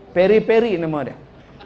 Peri-peri nama dia.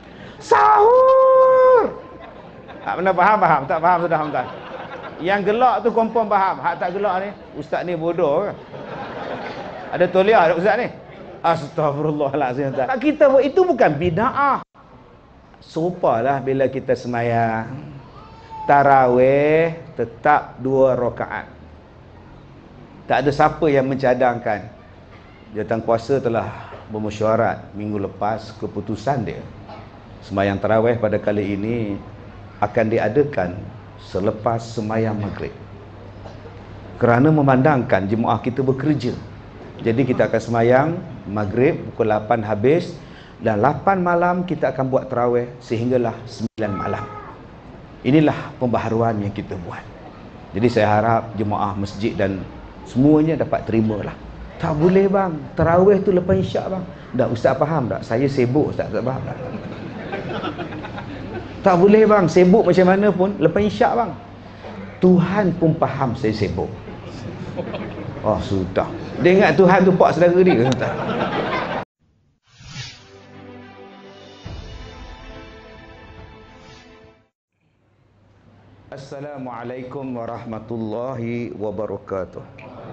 Sahur. Tak pernah faham? Tak faham sudah tuan. Yang gelak tu confirm faham. Hak tak gelak ni, ustaz ni bodoh ke? Ada toliah tak ustaz ni? Astagfirullahalazim. Tak, kita buat itu bukan bid'ah. Serupalah bila kita semayang tarawih tetap 2 rakaat. Tak ada siapa yang mencadangkan. Jawatankuasa telah bermesyuarat minggu lepas, keputusan dia semayang tarawih pada kali ini akan diadakan selepas semayang maghrib, kerana memandangkan jemaah kita bekerja. Jadi kita akan semayang maghrib pukul 8 habis, dan 8 malam kita akan buat tarawih sehinggalah 9 malam. Inilah pembaharuan yang kita buat. Jadi saya harap jemaah masjid dan semuanya dapat terimalah. Tak boleh bang, tarawih tu lepas isyak bang. Dah ustaz faham tak? Saya sibuk ustaz faham tak? Tak boleh bang, sibuk macam mana pun lepas isyak bang. Tuhan pun faham saya sibuk. Oh sudah. Dia ingat Tuhan tu pak saudara dia. Assalamualaikum warahmatullahi wabarakatuh.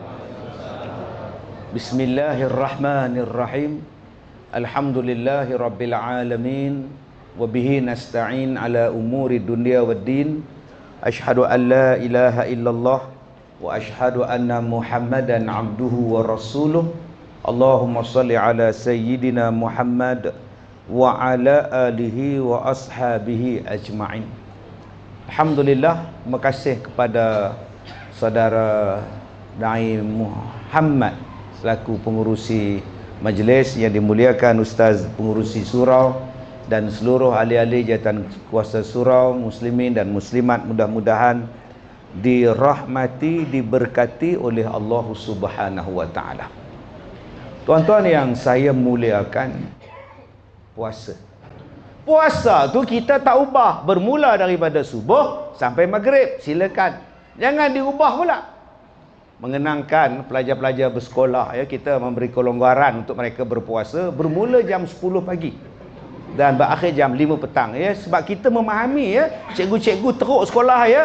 Bismillahirrahmanirrahim. Alhamdulillahi rabbil alamin. Wabihi nasta'in ala umuri dunia waddin. Ashhadu an la ilaha illallah wa ashhadu anna Muhammadan abduhu wa rasuluh. Allahumma salli ala sayyidina Muhammad wa ala alihi wa ashabihi ajma'in. Alhamdulillah, terima kasih kepada saudara Dai Muhammad selaku pengurusi majlis yang dimuliakan Ustaz pengurusi surau dan seluruh ahli-ahli jawatan kuasa surau, muslimin dan muslimat, mudah-mudahan dirahmati, diberkati oleh Allah Subhanahu wa taala. Tuan-tuan yang saya muliakan, puasa. Puasa tu kita tak ubah, bermula daripada subuh sampai maghrib, silakan. Jangan diubah pula. Mengenangkan pelajar-pelajar bersekolah ya, kita memberi kelonggaran untuk mereka berpuasa bermula jam 10 pagi dan berakhir jam 5 petang ya, sebab kita memahami ya, cikgu-cikgu teruk sekolah ya,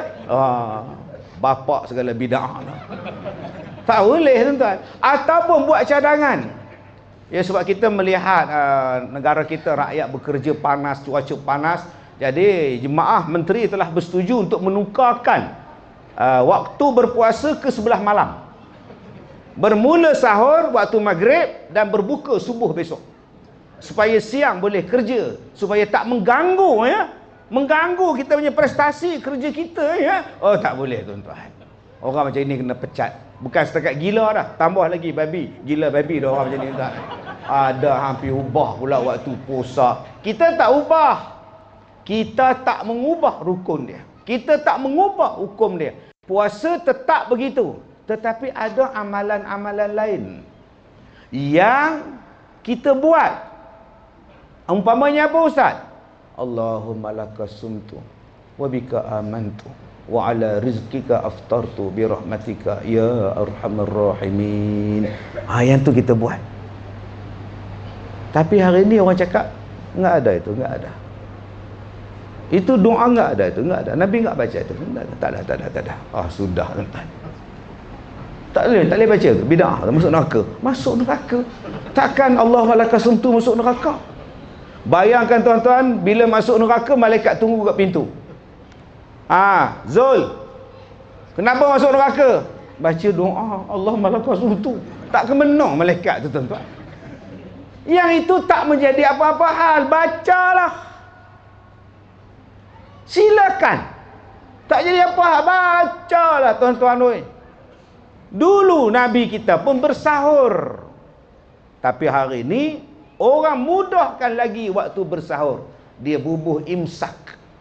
bapak segala bid'ah. Tak boleh tuan-tuan. Ataupun buat cadangan. Ya, sebab kita melihat negara kita rakyat bekerja panas, cuaca panas. Jadi jemaah menteri telah bersetuju untuk menukarkan waktu berpuasa ke sebelah malam. Bermula sahur waktu maghrib dan berbuka subuh besok. Supaya siang boleh kerja, supaya tak mengganggu ya. Mengganggu kita punya prestasi kerja kita ya. Oh tak boleh tuan-tuan. Orang macam ini kena pecat. Bukan setakat gila dah, tambah lagi babi. Gila babi dah orang macam ni tuan. Ada hampir ubah pula waktu puasa. Kita tak ubah. Kita tak mengubah rukun dia. Kita tak mengubah hukum dia. Puasa tetap begitu. Tetapi ada amalan-amalan lain yang kita buat. Umpamanya apa ustaz? Allahumma laka sumtu wa bika amantu wa ala rizkika aftartu bi rahmatika ya arhamar rahimin. Yang tu kita buat. Tapi hari ni orang cakap enggak ada itu, enggak ada. Itu doa enggak ada itu, enggak ada. Nabi enggak baca itu. Tak ada. Sudah tuan-tuan. Tak boleh baca tu. Bid'ah, masuk neraka. Masuk neraka. Takkan Allah laka sumtu masuk neraka? Bayangkan tuan-tuan, bila masuk neraka malaikat tunggu kat pintu. Zul, kenapa masuk neraka? Baca doa Allah malaikat sumtu. Tak kemenang malaikat tu tuan-tuan. Yang itu tak menjadi apa-apa hal. Bacalah. Silakan. Tak jadi apa hal. Bacalah tuan-tuan oi. Dulu Nabi kita pun bersahur. Tapi hari ini orang mudahkan lagi waktu bersahur. Dia bubuh imsak.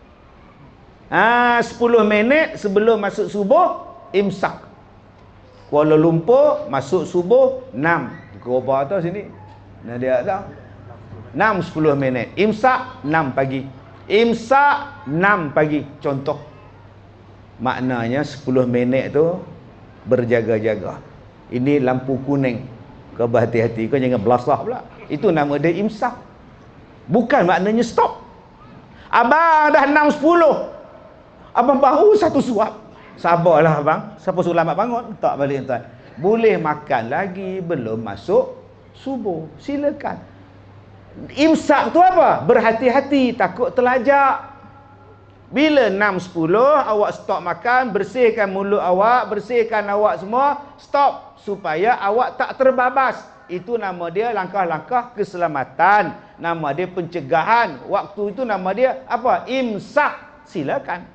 10 minit sebelum masuk subuh, imsak. Kuala Lumpur masuk subuh 6. Pukul berapa tu sini? Nah dia tahu. 6-10 minit. Imsak 6 pagi. Imsak 6 pagi. Contoh. Maknanya 10 minit tu berjaga-jaga. Ini lampu kuning. Kau berhati-hati, kau jangan belasah pula. Itu nama dia imsak. Bukan maknanya stop. Abang dah 6.10, abang baru satu suap. Sabarlah abang, siapa suruh lambat bangun? Tak balik tuan. Boleh makan lagi, belum masuk subuh. Silakan. Imsak tu apa? Berhati-hati, takut terlajak. Bila 6.10 awak stop makan, bersihkan mulut awak, bersihkan awak semua, stop supaya awak tak terbabas. Itu nama dia langkah-langkah keselamatan. Nama dia pencegahan. Waktu itu nama dia apa? Imsak. Silakan.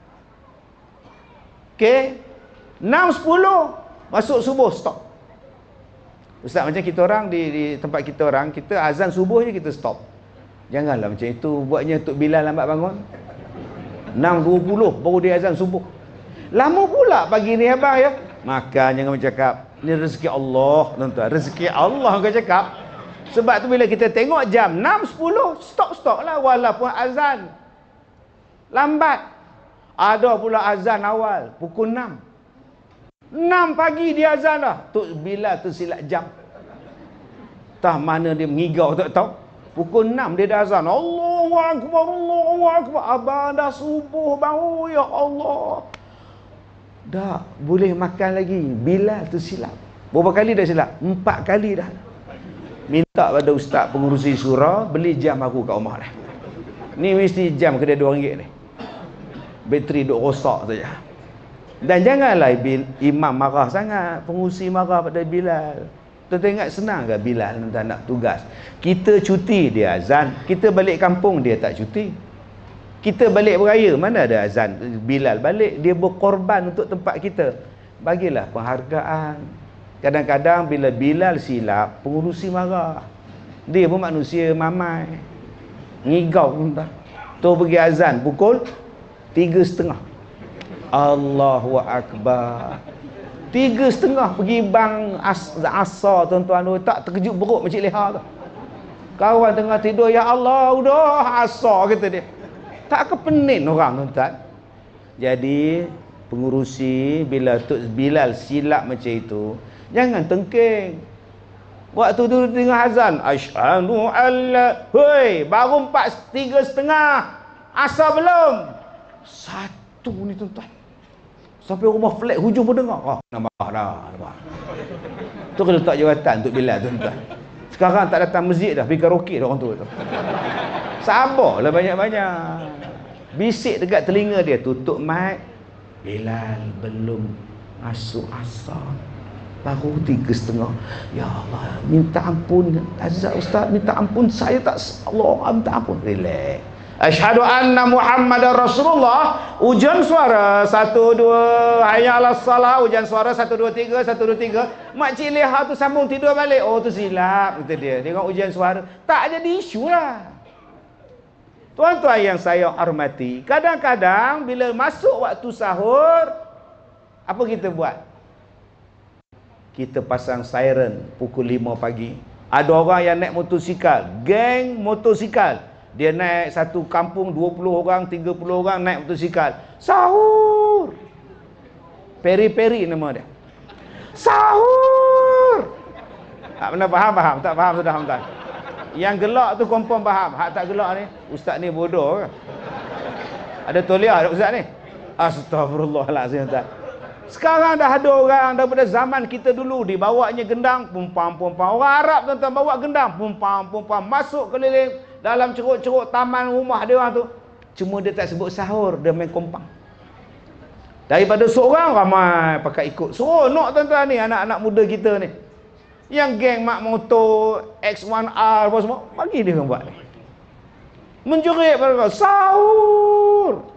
Okey. 6.10 masuk subuh, stop. Ustaz, macam kita orang di tempat kita orang, kita azan subuh je kita stop. Janganlah macam itu buatnya untuk Bilal lambat bangun. 6.20 baru dia azan subuh. Lama pula pagi ni abang ya. Makan jangan bercakap. Ni rezeki Allah, tuan-tuan. Rezeki Allah kau cakap. Sebab tu bila kita tengok jam 6.10, stop lah walaupun azan lambat. Ada pula azan awal pukul 6. 6 pagi dia azan dah. Tok Bilal tu silap jam. Tah mana dia mengigau tak tahu. Pukul 6 dia dah azan. Allahu Akbar, Allahu Akbar. Abang dah subuh baru, ya Allah. Dah boleh makan lagi. Bilal tu silap. Berapa kali dah silap? 4 kali dah. Minta pada ustaz pengurusi surau beli jam aku kat rumah dah. Ni mesti jam kedai RM2 ni. Bateri duk rosak saja. Dan janganlah imam marah sangat, pengurusi marah pada Bilal. Tuan-tuan ingat senang ke Bilal nak tugas? Kita cuti dia azan, kita balik kampung dia tak cuti. Kita balik beraya mana ada azan, Bilal balik, dia berkorban untuk tempat kita. Bagilah penghargaan. Kadang-kadang bila Bilal silap, pengurusi marah. Dia pun manusia mamai. Ngigau pun tak. Tu pergi azan pukul 3.30. Allahu Akbar. 3.30 pergi bang asar tuan-tuan. Tak terkejut beruk Makcik Leha tu. Kawan tengah tidur, ya Allah udah asar kata dia. Tak kepenin orang tuan-tuan. Jadi pengurusi bila Tok Bilal silap macam itu, jangan tengking. Waktu tu tengah azan, asyhadu alla, hoi, baru 3.30. Asar belum. Satu ni tuan-tuan. Sampai rumah flat hujung pun dengar. Nampak dah. Tu kena letak jawatan untuk Bilal tuan-tuan. Sekarang tak datang masjid dah, pergi karaoke dah orang tu. Sabarlah banyak-banyak. Bisik dekat telinga dia, tutup mic. Bilal belum masuk asar. Baru 3.30. Ya Allah, minta ampun. Azab Ustaz, minta ampun. Saya tak, Allah minta ampun. Relax. Asyhadu anna Muhammadar Rasulullah. Ujian suara 1 2, hayya 'alas salah. Ujian suara 1 2 3, 1 2 3. Makcik Leha tu sambung tidur balik. Oh tu silap kata dia. Tengok ujian suara tak jadi isu lah. Tuan-tuan yang saya hormati, kadang-kadang bila masuk waktu sahur, apa kita buat? Kita pasang siren pukul 5 pagi. Ada orang yang naik motosikal, geng motosikal. Dia naik satu kampung 20 orang, 30 orang naik motosikal. Sahur. Peri-peri nama dia. Sahur. Tak pernah faham? Tak faham sudah tuan. Yang gelak tu confirm faham. Hak tak gelak ni, ustaz ni bodoh ke? Ada toliah tak ustaz ni? Astagfirullahalazim tuan. Sekarang dah ada orang daripada zaman kita dulu dibawanya gendang, pumpam. Orang Arab tuan-tuan bawa gendang, pumpam. Masuk keliling dalam ceruk-ceruk taman rumah dia orang tu. Cuma dia tak sebut sahur, dia main kompang. Daripada seorang ramai pakai ikut. Seronok tuan-tuan ni, anak-anak muda kita ni. Yang geng mak motor X1R apa semua, bagi dia orang buat ni. Menjerit pada sahur.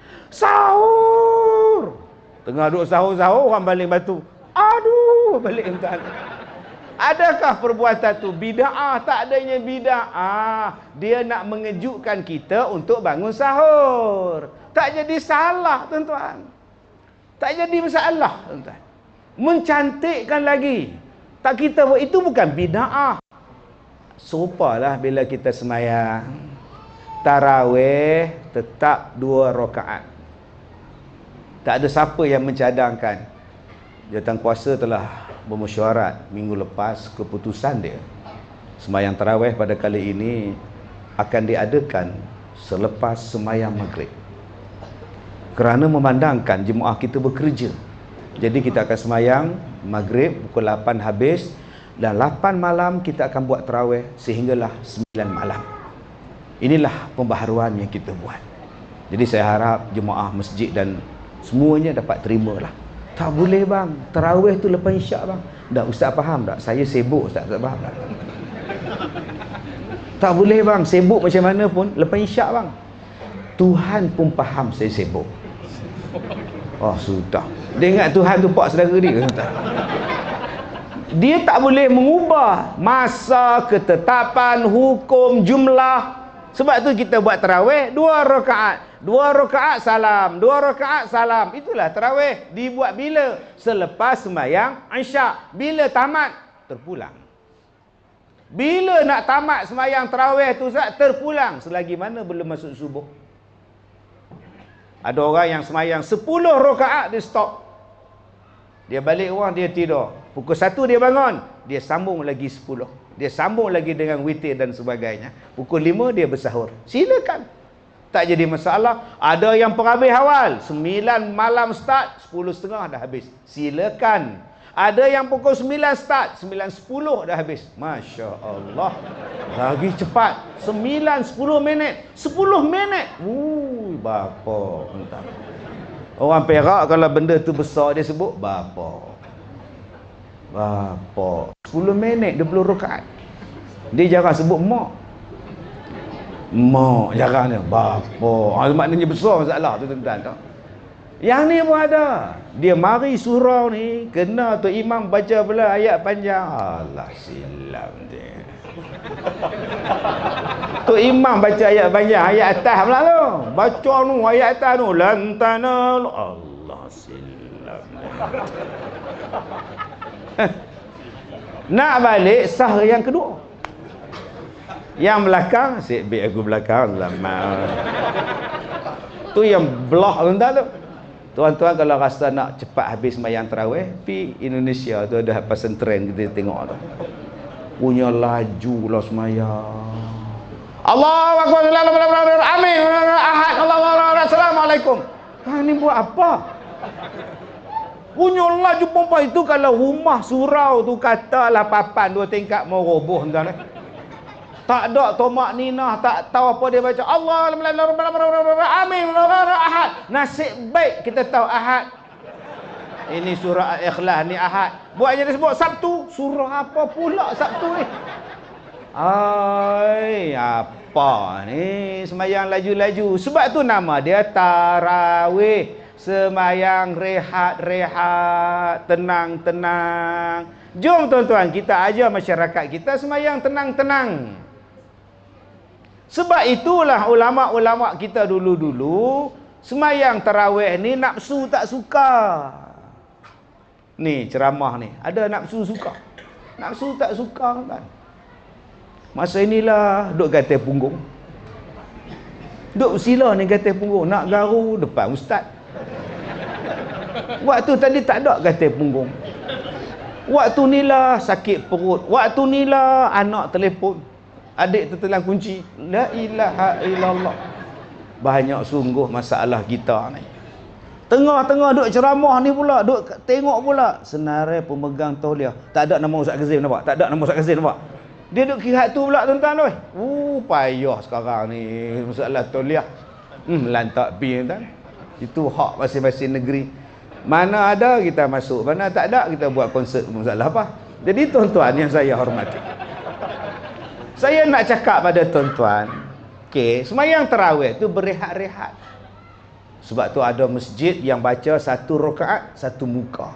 Sahur. Tengah duduk sahur-sahur, orang baling batu. Aduh, balik tuan. Adakah perbuatan tu bid'ah? Tak adanya bid'ah. Dia nak mengejutkan kita untuk bangun sahur. Tak jadi salah, tuan-tuan. Tak jadi masalah, tuan-tuan. Mencantikkan lagi. Tak kita buat itu bukan bid'ah. Serupalah bila kita semayang. Tarawih tetap 2 rakaat. Tak ada siapa yang mencadangkan. Jawatan kuasa telah bermesyuarat minggu lepas keputusan dia. Sembahyang tarawih pada kali ini akan diadakan selepas sembahyang maghrib. Kerana memandangkan jemaah kita bekerja, jadi kita akan sembahyang maghrib pukul 8 habis, dan 8 malam kita akan buat tarawih sehinggalah 9 malam. Inilah pembaharuan yang kita buat. Jadi saya harap jemaah masjid dan semuanya dapat terimalah. Tak boleh bang, tarawih tu lepas isyak bang. Dah ustaz faham tak? Saya sibuk ustaz faham tak? Tak boleh bang, sibuk macam mana pun lepas isyak bang. Tuhan pun faham saya sibuk. Oh sudah. Dia ingat Tuhan tu pak saudara dia. Dia tak boleh mengubah masa, ketetapan, hukum, jumlah. Sebab tu kita buat tarawih 2 rakaat. 2 rakaat salam, 2 rakaat salam. Itulah tarawih. Dibuat bila? Selepas sembahyang isyak. Bila tamat? Terpulang. Bila nak tamat sembahyang tarawih tu Ustaz? Terpulang. Selagi mana belum masuk subuh. Ada orang yang sembahyang 10 rakaat dia stop. Dia balik rumah, dia tidur. Pukul 1 dia bangun, dia sambung lagi 10. Dia sambung lagi dengan witir dan sebagainya. Pukul 5 dia bersahur. Silakan. Tak jadi masalah. Ada yang perhabis awal, 9 malam start, 10.30 dah habis. Silakan. Ada yang pukul 9 start, 9.10 dah habis. Masya Allah. Lagi cepat. 9-10 minit. 10 minit. Bapa. Entah. Orang Perak kalau benda tu besar dia sebut bapa. Bapa. 10 minit 20 rakaat. Dia jarang sebut mak. Mak jarang dia. Bapa. Maknanya besar masalah tu tuan-tuan. Yang ni pun ada. Dia mari surau ni, kena tu imam baca pula ayat panjang. Allah silam dia. Tu imam baca ayat panjang, ayat atas pula tu. Baca tu ayat atas tu. Lantana. Allah silam dia. Nak balik sah yang kedua. Yang belakang, sikit aku belakang lama. Tu yang belah tuan-tuan tu. Tuan-tuan kalau rasa nak cepat habis sembahyang tarawih, pi Indonesia tu ada pesantren kita tengok tu. Punya laju lah sembahyang. Allahu akbar, amin, ahad, Allahu akbar, assalamualaikum. Ni buat apa? Punya laju perempuan itu kalau rumah surau tu katalah papan 2 tingkat mau roboh tuan. Tak ada tomak ninah, tak tahu apa dia baca. Allah amin ahad. Nasib baik kita tahu ahad. Ini surah Al-Ikhlas ni ahad. Buatnya dia sebut Sabtu. Surah apa pula Sabtu ni? Ai, apa ni? Sembahyang laju-laju. Sebab tu nama dia tarawih. Sembahyang rehat-rehat, tenang-tenang. Jom tuan-tuan, kita ajar masyarakat kita sembahyang tenang-tenang. Sebab itulah ulama-ulama kita dulu-dulu sembahyang tarawih ni nafsu tak suka. Ni ceramah ni, ada nafsu suka. Nafsu tak suka kan. Masa inilah duk gatal punggung. Duk sila ni gatal punggung, nak garu depan ustaz. Waktu tadi tak ada gatal punggung. Waktu nilah sakit perut. Waktu nilah anak telefon. Adik tertelan kunci. La ilaha illallah. Banyak sungguh masalah kita ni. Tengah-tengah duk ceramah ni pula, duk tengok pula senarai pemegang tauliah. Tak ada nama Ustaz Kazim nampak? Tak ada nama Ustaz Kazim nampak? Dia duk kira tu pula tuan-tuan oi. Payah sekarang ni masalah tauliah. Lantak pi tuan. Itu hak masing-masing negeri. Mana ada kita masuk, mana tak ada kita buat konsert, masalah apa. Jadi tuan-tuan yang saya hormati, saya nak cakap pada tuan-tuan, okey, sembahyang tarawih tu berehat-rehat. Sebab tu ada masjid yang baca 1 rakaat 1 muka.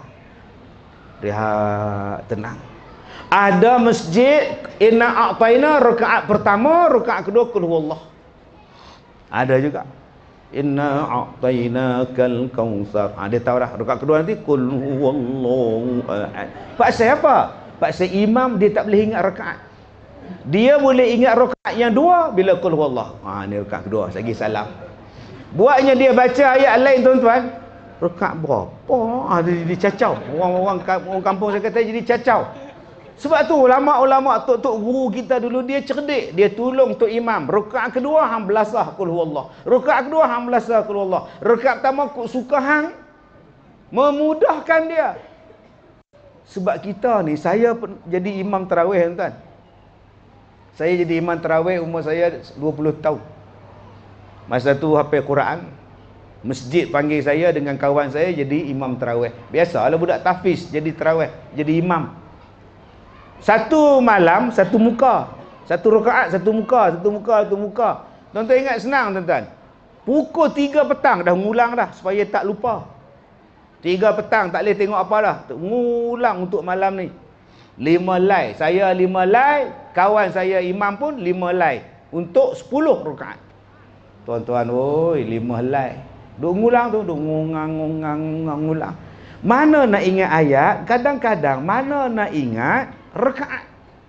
Rehat, tenang. Ada masjid inna a'taina rakaat pertama, rakaat kedua qul huwallah. Ada juga. Inna a'tainakal kautsar. Dia tahu dah rakaat kedua nanti qul huwallahu ahad. Pasal apa? Pasal imam dia tak boleh ingat rakaat. Dia boleh ingat rakaat yang 2 bila qul huwallah. Ni rakaat kedua lagi salam. Buatnya dia baca ayat lain tuan-tuan. Rakaat berapa? Dia jadi cacau. Orang kampung saya kata jadi cacau. Sebab tu ulama-ulama tok-tok guru kita dulu dia cerdik, dia tolong tok imam. Rakaat kedua hang belasah qul huwallah. Rakaat kedua hang belasah qul huwallah. Rakaat pertama suka hang memudahkan dia. Sebab kita ni, saya jadi imam tarawih tuan. Saya jadi imam tarawih umur saya 20 tahun. Masa tu hafal Quran. Masjid panggil saya dengan kawan saya jadi imam tarawih. Biasalah budak tahfiz jadi tarawih, jadi imam. Satu malam, satu muka. Satu rakaat, satu muka, satu muka, satu muka. Tuan-tuan ingat senang tuan-tuan. Pukul 3 petang dah ngulang dah supaya tak lupa. 3 petang tak boleh tengok apa dah. Ngulang untuk malam ni. 5 lay. Saya 5 lay. Kawan saya imam pun 5 lay. Untuk 10 rakaat. Tuan-tuan, oi 5 lay. Duk ngulang tu, duk ngulang. Mana nak ingat ayat, kadang-kadang mana nak ingat rakaat.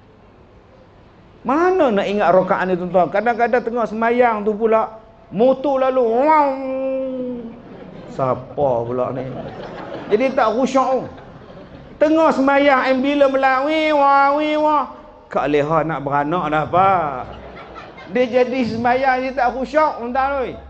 Mana nak ingat rakaat ni tuan-tuan? Kadang-kadang tengah semayang tu pula motor lalu. Wow. Siapa pula ni? Jadi tak khusyuk. Tengah semayang ambulan melawai wah. Kak Leha nak beranak dah pak. Dia jadi semayang dia tak khusyuk tuan-tuan oi.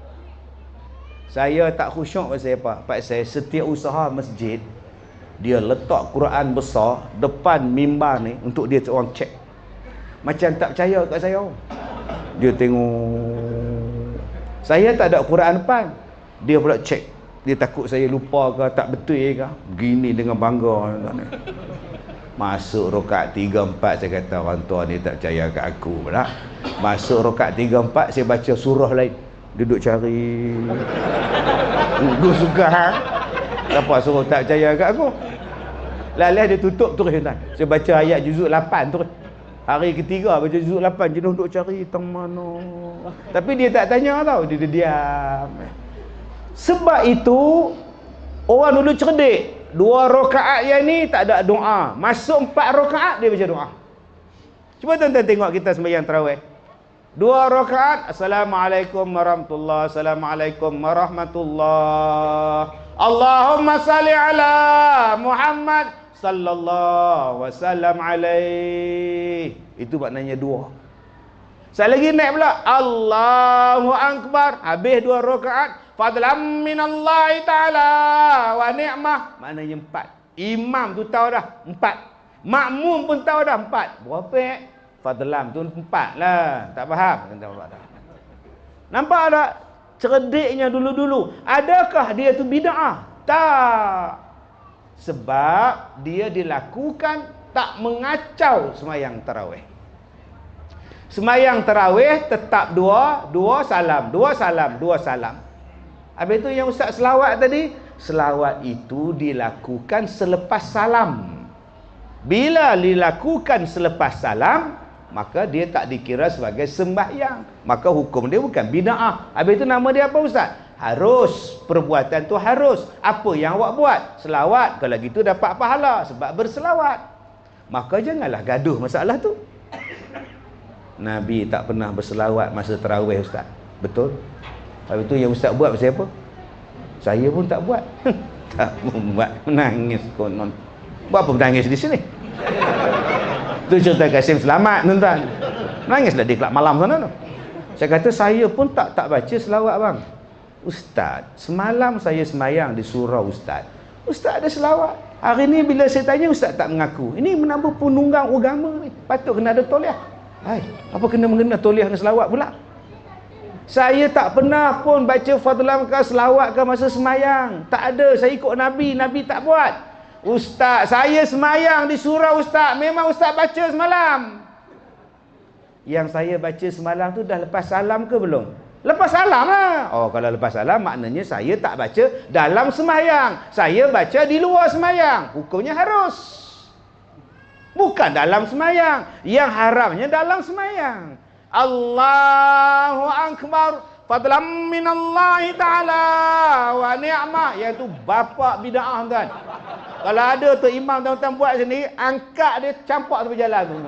Saya tak khusyuk pasal apa? Pasal setiap usaha masjid dia letak Quran besar depan mimbar ni untuk dia orang cek. Macam tak percaya kat saya. Dia tengok. Saya tak ada Quran depan. Dia pula cek. Dia takut saya lupa ke tak betul ke. Begini dengan bangga. Masuk rakaat 3-4 saya kata orang tua ni tak percaya kat aku pula. Masuk rakaat 3-4 saya baca surah lain. Duduk cari. Duduk suka hang. Siapa suruh tak percaya kat aku? Lalah dia tutup terus tuan. Saya baca ayat juzuk 8 terus. Hari ketiga baca juzuk 8 jenuh duk cari tang mana. Tapi dia tak tanya tau, dia diam. Sebab itu orang dulu cerdik. 2 rakaat yang ni tak ada doa. Masuk 4 rakaat dia baca doa. Cuba tuan-tuan tengok kita sembahyang tarawih. 2 rakaat assalamualaikum warahmatullahi assalamualaikum warahmatullahi Allahumma salli ala Muhammad sallallahu wasallam alaih. Itu maknanya 2. Sekali lagi naik pula Allahu akbar. Habis 2 rakaat fadlan minallahi ta'ala wa ni'mah. Maknanya 4. Imam tu tahu dah 4. Makmum pun tahu dah 4. Berapa fadlan tu 4 lah. Tak faham. Nampak tak? Cerdiknya dulu-dulu. Adakah dia tu bid'ah? Tak. Sebab dia dilakukan tak mengacau semayang tarawih. Semayang tarawih tetap 2 salam, 2 salam, 2 salam. Habis itu yang Ustaz selawat tadi, selawat itu dilakukan selepas salam. Bila dilakukan selepas salam, maka dia tak dikira sebagai sembahyang. Maka hukum dia bukan bid'ah. Habis itu nama dia apa Ustaz? Harus. Perbuatan tu harus. Apa yang awak buat? Selawat. Kalau gitu dapat pahala sebab berselawat. Maka janganlah gaduh masalah tu. Nabi tak pernah berselawat masa tarawih Ustaz. Betul? Habis itu yang Ustaz buat pasal apa? Saya pun tak buat. Tak buat. Menangis konon. Buat apa menangis di sini? Itu cerita Kasim Selamat tuan-tuan. Menangislah dia kelab malam sana tu. Saya kata saya pun tak baca selawat bang. Ustaz, semalam saya semayang di surau Ustaz. Ustaz ada selawat. Hari ni bila saya tanya Ustaz tak mengaku. Ini menambah penunggang agama ni. Patut kena ada tauliah. Hai, apa kena mengena tauliah dengan selawat pula? Saya tak pernah pun baca fadlan ke selawat ke masa semayang. Tak ada. Saya ikut Nabi. Nabi tak buat. Ustaz, saya semayang di surau Ustaz. Memang Ustaz baca semalam. Yang saya baca semalam tu dah lepas salam ke belum? Lepas salam lah. Oh, kalau lepas salam maknanya saya tak baca dalam semayang. Saya baca di luar semayang. Hukumnya harus. Bukan dalam semayang. Yang haramnya dalam semayang. Allahu akbar. Fadlan minallahi ta'ala wa ni'mah. Yang tu bapak bid'ah tuan. Kalau ada tu imam tuan-tuan buat sendiri, angkat dia campak tepi jalan tu.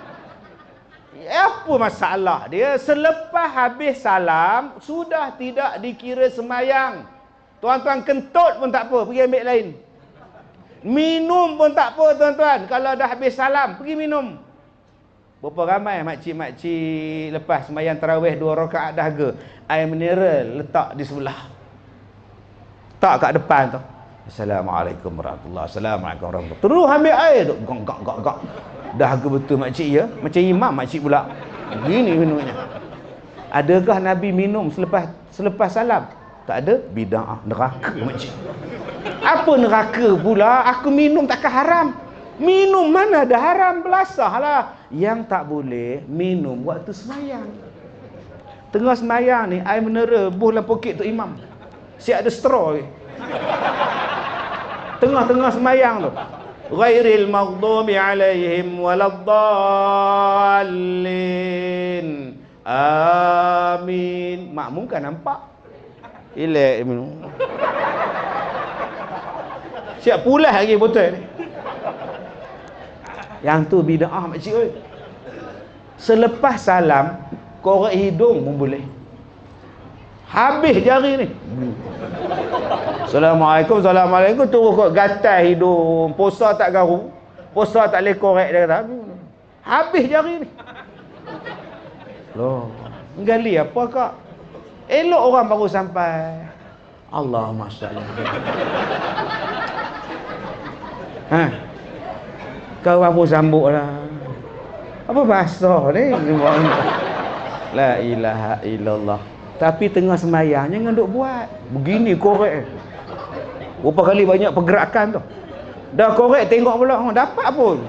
Apa masalah dia? Selepas habis salam sudah tidak dikira semayang. Tuan-tuan kentut pun tak apa, pergi ambil lain. Minum pun tak apa tuan-tuan. Kalau dah habis salam, pergi minum. Berapa ramai makcik-makcik lepas sembahyang tarawih 2 rakaat dahaga, air mineral letak di sebelah. Tak kat depan tu. Assalamualaikum warahmatullahi wabarakatuh. Assalamualaikum warahmatullahi wabarakatuh. Terus ambil air tu. Gak. Dahaga betul makcik ya. Macam imam makcik pula. Gini minumnya. Adakah Nabi minum selepas salam? Tak ada. Bid'ah, neraka makcik. Apa neraka pula? Aku minum takkan haram. Minum mana ada haram, belasah lah. Yang tak boleh minum waktu semayang. Tengah semayang ni, air mineral buh dalam poket tu imam. Siap ada straw. Tengah-tengah semayang tu. Ghairil maghdubi alaihim waladdallin. Amin. Makmum kan nampak. Elak minum. Siap pulas lagi botol ni. Yang tu bid'ah makcik oi. Selepas salam, korek hidung pun boleh. Habis jari ni. Assalamualaikum terus kok gatal hidung. Puasa tak garu. Puasa tak boleh korek dia kata. Habis jari ni. Loh, gali apa kak? Elok orang baru sampai. Allahumma salli. Kau apa sambut lah. Apa bahasa ni? La ilaha illallah. Tapi tengah sembahyang jangan duk buat. Begini korek. Berapa kali banyak pergerakan tu. Dah korek tengok pula. Dapat pun.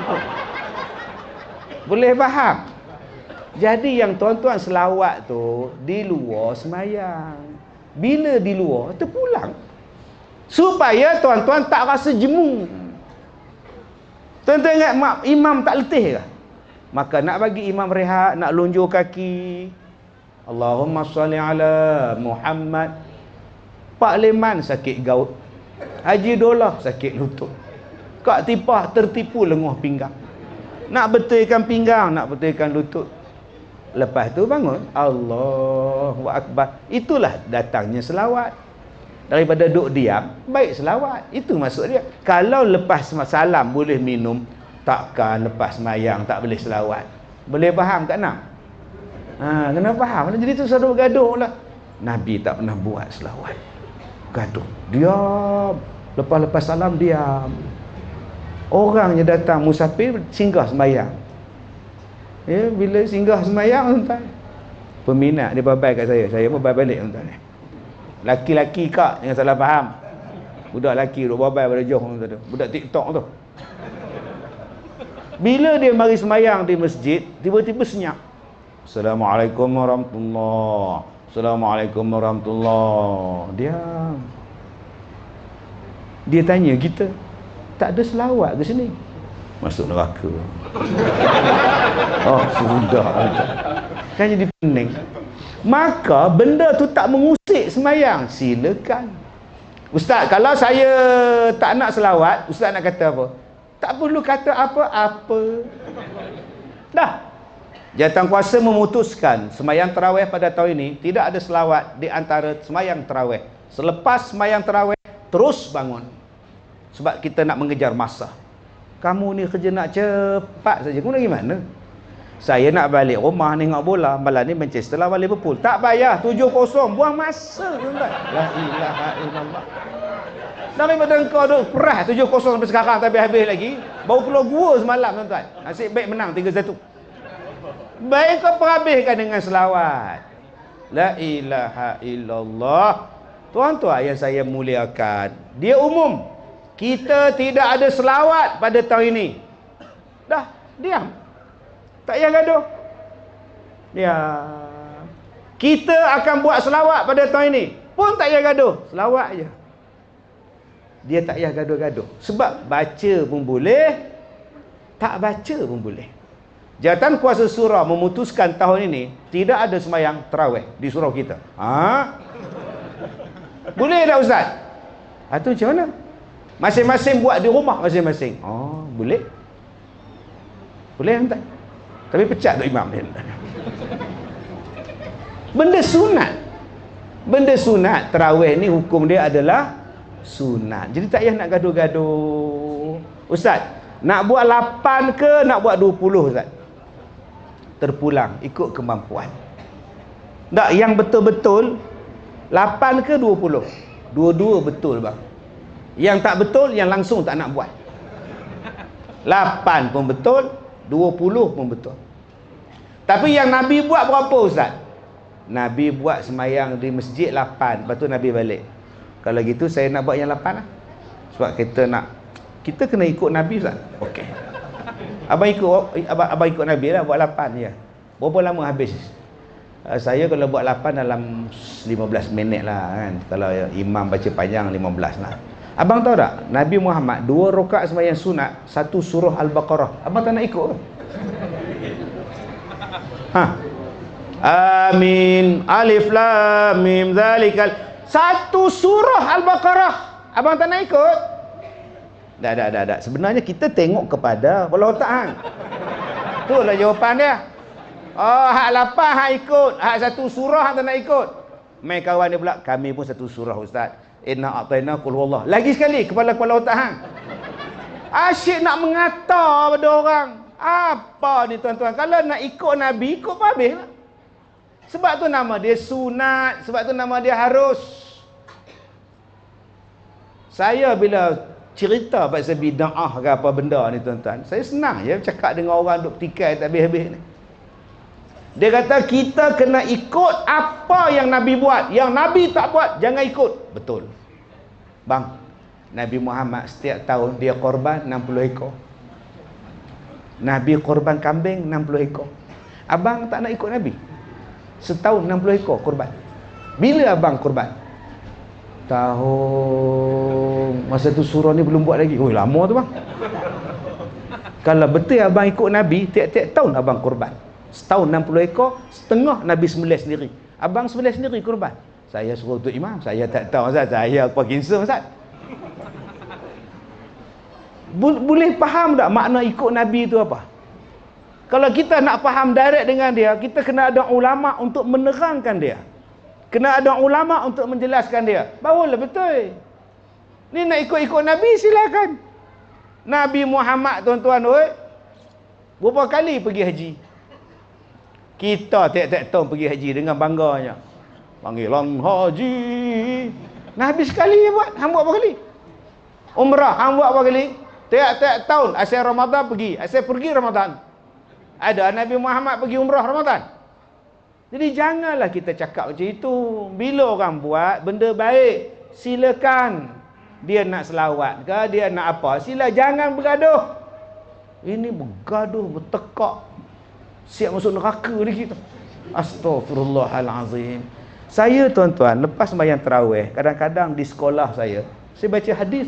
Boleh faham? Jadi yang tuan-tuan selawat tu di luar sembahyang. Bila di luar terpulang. Supaya tuan-tuan tak rasa jemu. Tuan-tuan ingat imam tak letih ke? Maka nak bagi imam rehat, nak lunjur kaki. Allahumma salli ala Muhammad. Pak Leman sakit gaut. Haji Dolah sakit lutut. Kak Tipah tertipu lenguh pinggang. Nak betulkan pinggang, nak betulkan lutut. Lepas tu bangun. Allahu Akbar. Itulah datangnya selawat. Daripada duduk diam, baik selawat. Itu maksud dia. Kalau lepas salam boleh minum, takkan lepas semayang tak boleh selawat. Boleh faham tak nak? Kena faham. Jadi tu selalu bergaduh lah. Nabi tak pernah buat selawat. Gaduh. Diam. Lepas-lepas salam diam. Orangnya datang musafir singgah semayang. Ya, bila singgah semayang tuan, peminat dia babai kat saya. Saya pun babai balik tuan. Laki-laki kak, jangan salah faham. Budak laki duk babai pada jauh tu. Budak TikTok tu. Bila dia mari semayang di masjid, tiba-tiba senyap. Assalamualaikum warahmatullahi. Assalamualaikum warahmatullahi. Dia tanya kita, tak ada selawat ke sini? Masuk neraka. Oh, sudah. Kan jadi pening. Maka benda tu tak mengusik semayang. Silakan. Ustaz, kalau saya tak nak selawat, ustaz nak kata apa? Tak perlu kata apa-apa. Dah. Jawatankuasa memutuskan semayang tarawih pada tahun ini tidak ada selawat di antara semayang tarawih. Selepas semayang tarawih terus bangun. Sebab kita nak mengejar masa. Kamu ni kerja nak cepat saja. Kamu nak gimana? Saya nak balik rumah tengok bola. Malam ni Manchester lawan Liverpool. Tak payah 7-0. Buang masa tuan-tuan. La ilaha illallah. Daripada engkau duk perah 7-0 sampai sekarang tak habis lagi. Baru keluar gua semalam tuan-tuan. Nasib baik menang 3-1. Baik kau perhabiskan dengan selawat. La ilaha illallah. Tuan-tuan yang saya muliakan, dia umum. Kita tidak ada selawat pada tahun ini. Dah, diam. Tak payah gaduh. Ya. Kita akan buat selawat pada tahun ini. Pun tak payah gaduh. Selawat aja. Dia tak payah gaduh-gaduh. Sebab baca pun boleh, tak baca pun boleh. Jawatankuasa surah memutuskan tahun ini tidak ada semayang tarawih di surau kita. Boleh tak ustaz? Itu macam mana? Masing-masing buat di rumah masing-masing. Boleh. Boleh entah. Tapi pecat tu imam dia. Benda sunat. Benda sunat tarawih ni hukum dia adalah sunat. Jadi tak payah nak gaduh-gaduh. Ustaz, nak buat 8 ke nak buat 20 Ustaz? Terpulang ikut kemampuan. Tak, yang betul-betul 8 ke 20? Dua-dua betul bang. Yang tak betul, yang langsung tak nak buat. 8 pun betul, 20 pun betul. Tapi yang Nabi buat berapa Ustaz? Nabi buat semayang di masjid 8, lepas tu Nabi balik. Kalau gitu saya nak buat yang 8 lah. Sebab kita kena ikut Nabi Ustaz. Okey. Abang ikut Nabi lah buat 8 je. Berapa lama habis? Saya kalau buat 8 dalam 15 minit lah kan. Kalau imam baca panjang 15 lah. Abang tahu tak? Nabi Muhammad 2 rakaat sembahyang sunat, 1 surah Al-Baqarah. Abang tak nak ikut ke? Amin. Alif lam mim zalikal. 1 surah Al-Baqarah. Abang tak nak ikut? Tak. Sebenarnya kita tengok kepada kepala otak hang. Itulah jawapan dia. Oh, hak 8 hak ikut, hak 1 surah hak tak nak ikut. Mai kawan dia pula, kami pun 1 surah Ustaz. Inna a'tayna qul huwallah. Lagi sekali kepala-kepala otak hang. Asyik nak mengata pada orang. Apa ni tuan-tuan? Kalau nak ikut Nabi, ikut apa habis lah. Sebab tu nama dia sunat, sebab tu nama dia harus. Saya bila cerita pasal bid'ah ke apa benda ni tuan-tuan, saya senang je cakap dengan orang duk tikai tak habis-habis ni. Dia kata kita kena ikut apa yang Nabi buat. Yang Nabi tak buat, jangan ikut. Betul. Bang, Nabi Muhammad setiap tahun dia korban 60 ekor. Nabi korban kambing 60 ekor. Abang tak nak ikut Nabi? Setahun 60 ekor korban. Bila abang korban? Tahun masa tu surah ni belum buat lagi. Oh, lama tu bang. Kalau betul abang ikut Nabi, tiap-tiap tahun abang korban. Setahun 60 ekor, setengah Nabi sembelih sendiri. Abang sembelih sendiri korban. Saya suruh untuk imam, saya tak tahu Ustaz. Saya apa kinsa Ustaz? Boleh faham tak makna ikut Nabi itu apa? Kalau kita nak faham direct dengan dia, kita kena ada ulama untuk menerangkan dia. Kena ada ulama untuk menjelaskan dia. Barulah betul. Ni nak ikut-ikut Nabi, silakan. Nabi Muhammad tuan-tuan, berapa kali pergi haji? Kita tiap-tiap tahun pergi haji dengan bangganya. Panggilan haji. Nabi sekali buat. Hang buat berapa kali? Umrah, hang buat berapa kali? Tiap-tiap tahun asal Ramadan pergi. Asal pergi Ramadan. Ada Nabi Muhammad pergi umrah Ramadan. Jadi janganlah kita cakap macam itu. Bila orang buat benda baik, silakan. Dia nak selawat ke, dia nak apa, sila, jangan bergaduh. Ini bergaduh, bertekak, siap masuk neraka lagi tu. Astaghfirullahalazim. Saya tuan-tuan, lepas sembahyang tarawih, kadang-kadang di sekolah saya baca hadis.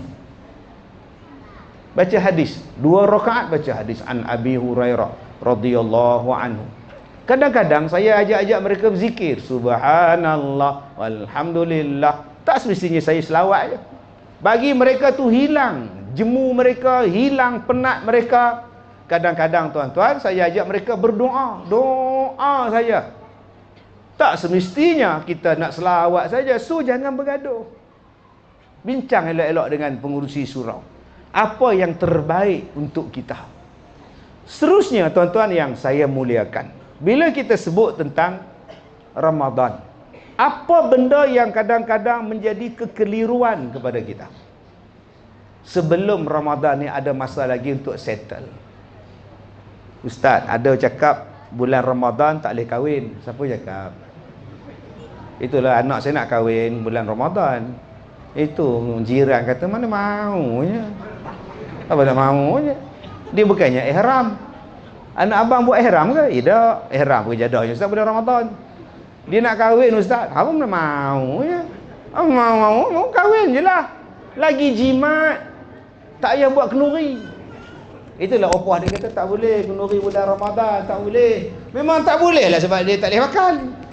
Baca hadis 2 rakaat, baca hadis an Abi Hurairah radhiyallahu anhu. Kadang-kadang saya ajak-ajak mereka berzikir subhanallah walhamdulillah. Tak semestinya saya selawat je. Bagi mereka tu hilang jemu mereka, hilang penat mereka. Kadang-kadang tuan-tuan saya ajak mereka berdoa. Doa saya. Tak semestinya kita nak selawat saja. So jangan bergaduh. Bincang elok-elok dengan pengurusi surau. Apa yang terbaik untuk kita. Seterusnya tuan-tuan yang saya muliakan, bila kita sebut tentang Ramadan, apa benda yang kadang-kadang menjadi kekeliruan kepada kita? Sebelum Ramadan ni ada masa lagi untuk settle. Ustaz, ada cakap bulan Ramadan tak boleh kahwin. Siapa cakap? Itulah anak saya nak kahwin bulan Ramadan. Itu jiran kata mana maunya. Apa nak maunya? Dia bukannya ihram. Anak abang buat ihram ke? Tidak. Ihram kejadahnya Ustaz bulan Ramadan. Dia nak kahwin Ustaz. Abang mana maunya? Mau kahwin je lah. Lagi jimat. Tak payah buat kenduri. Itulah opah dia kata tak boleh kenduri bulan Ramadan. Tak boleh. Memang tak boleh lah sebab dia tak boleh makan.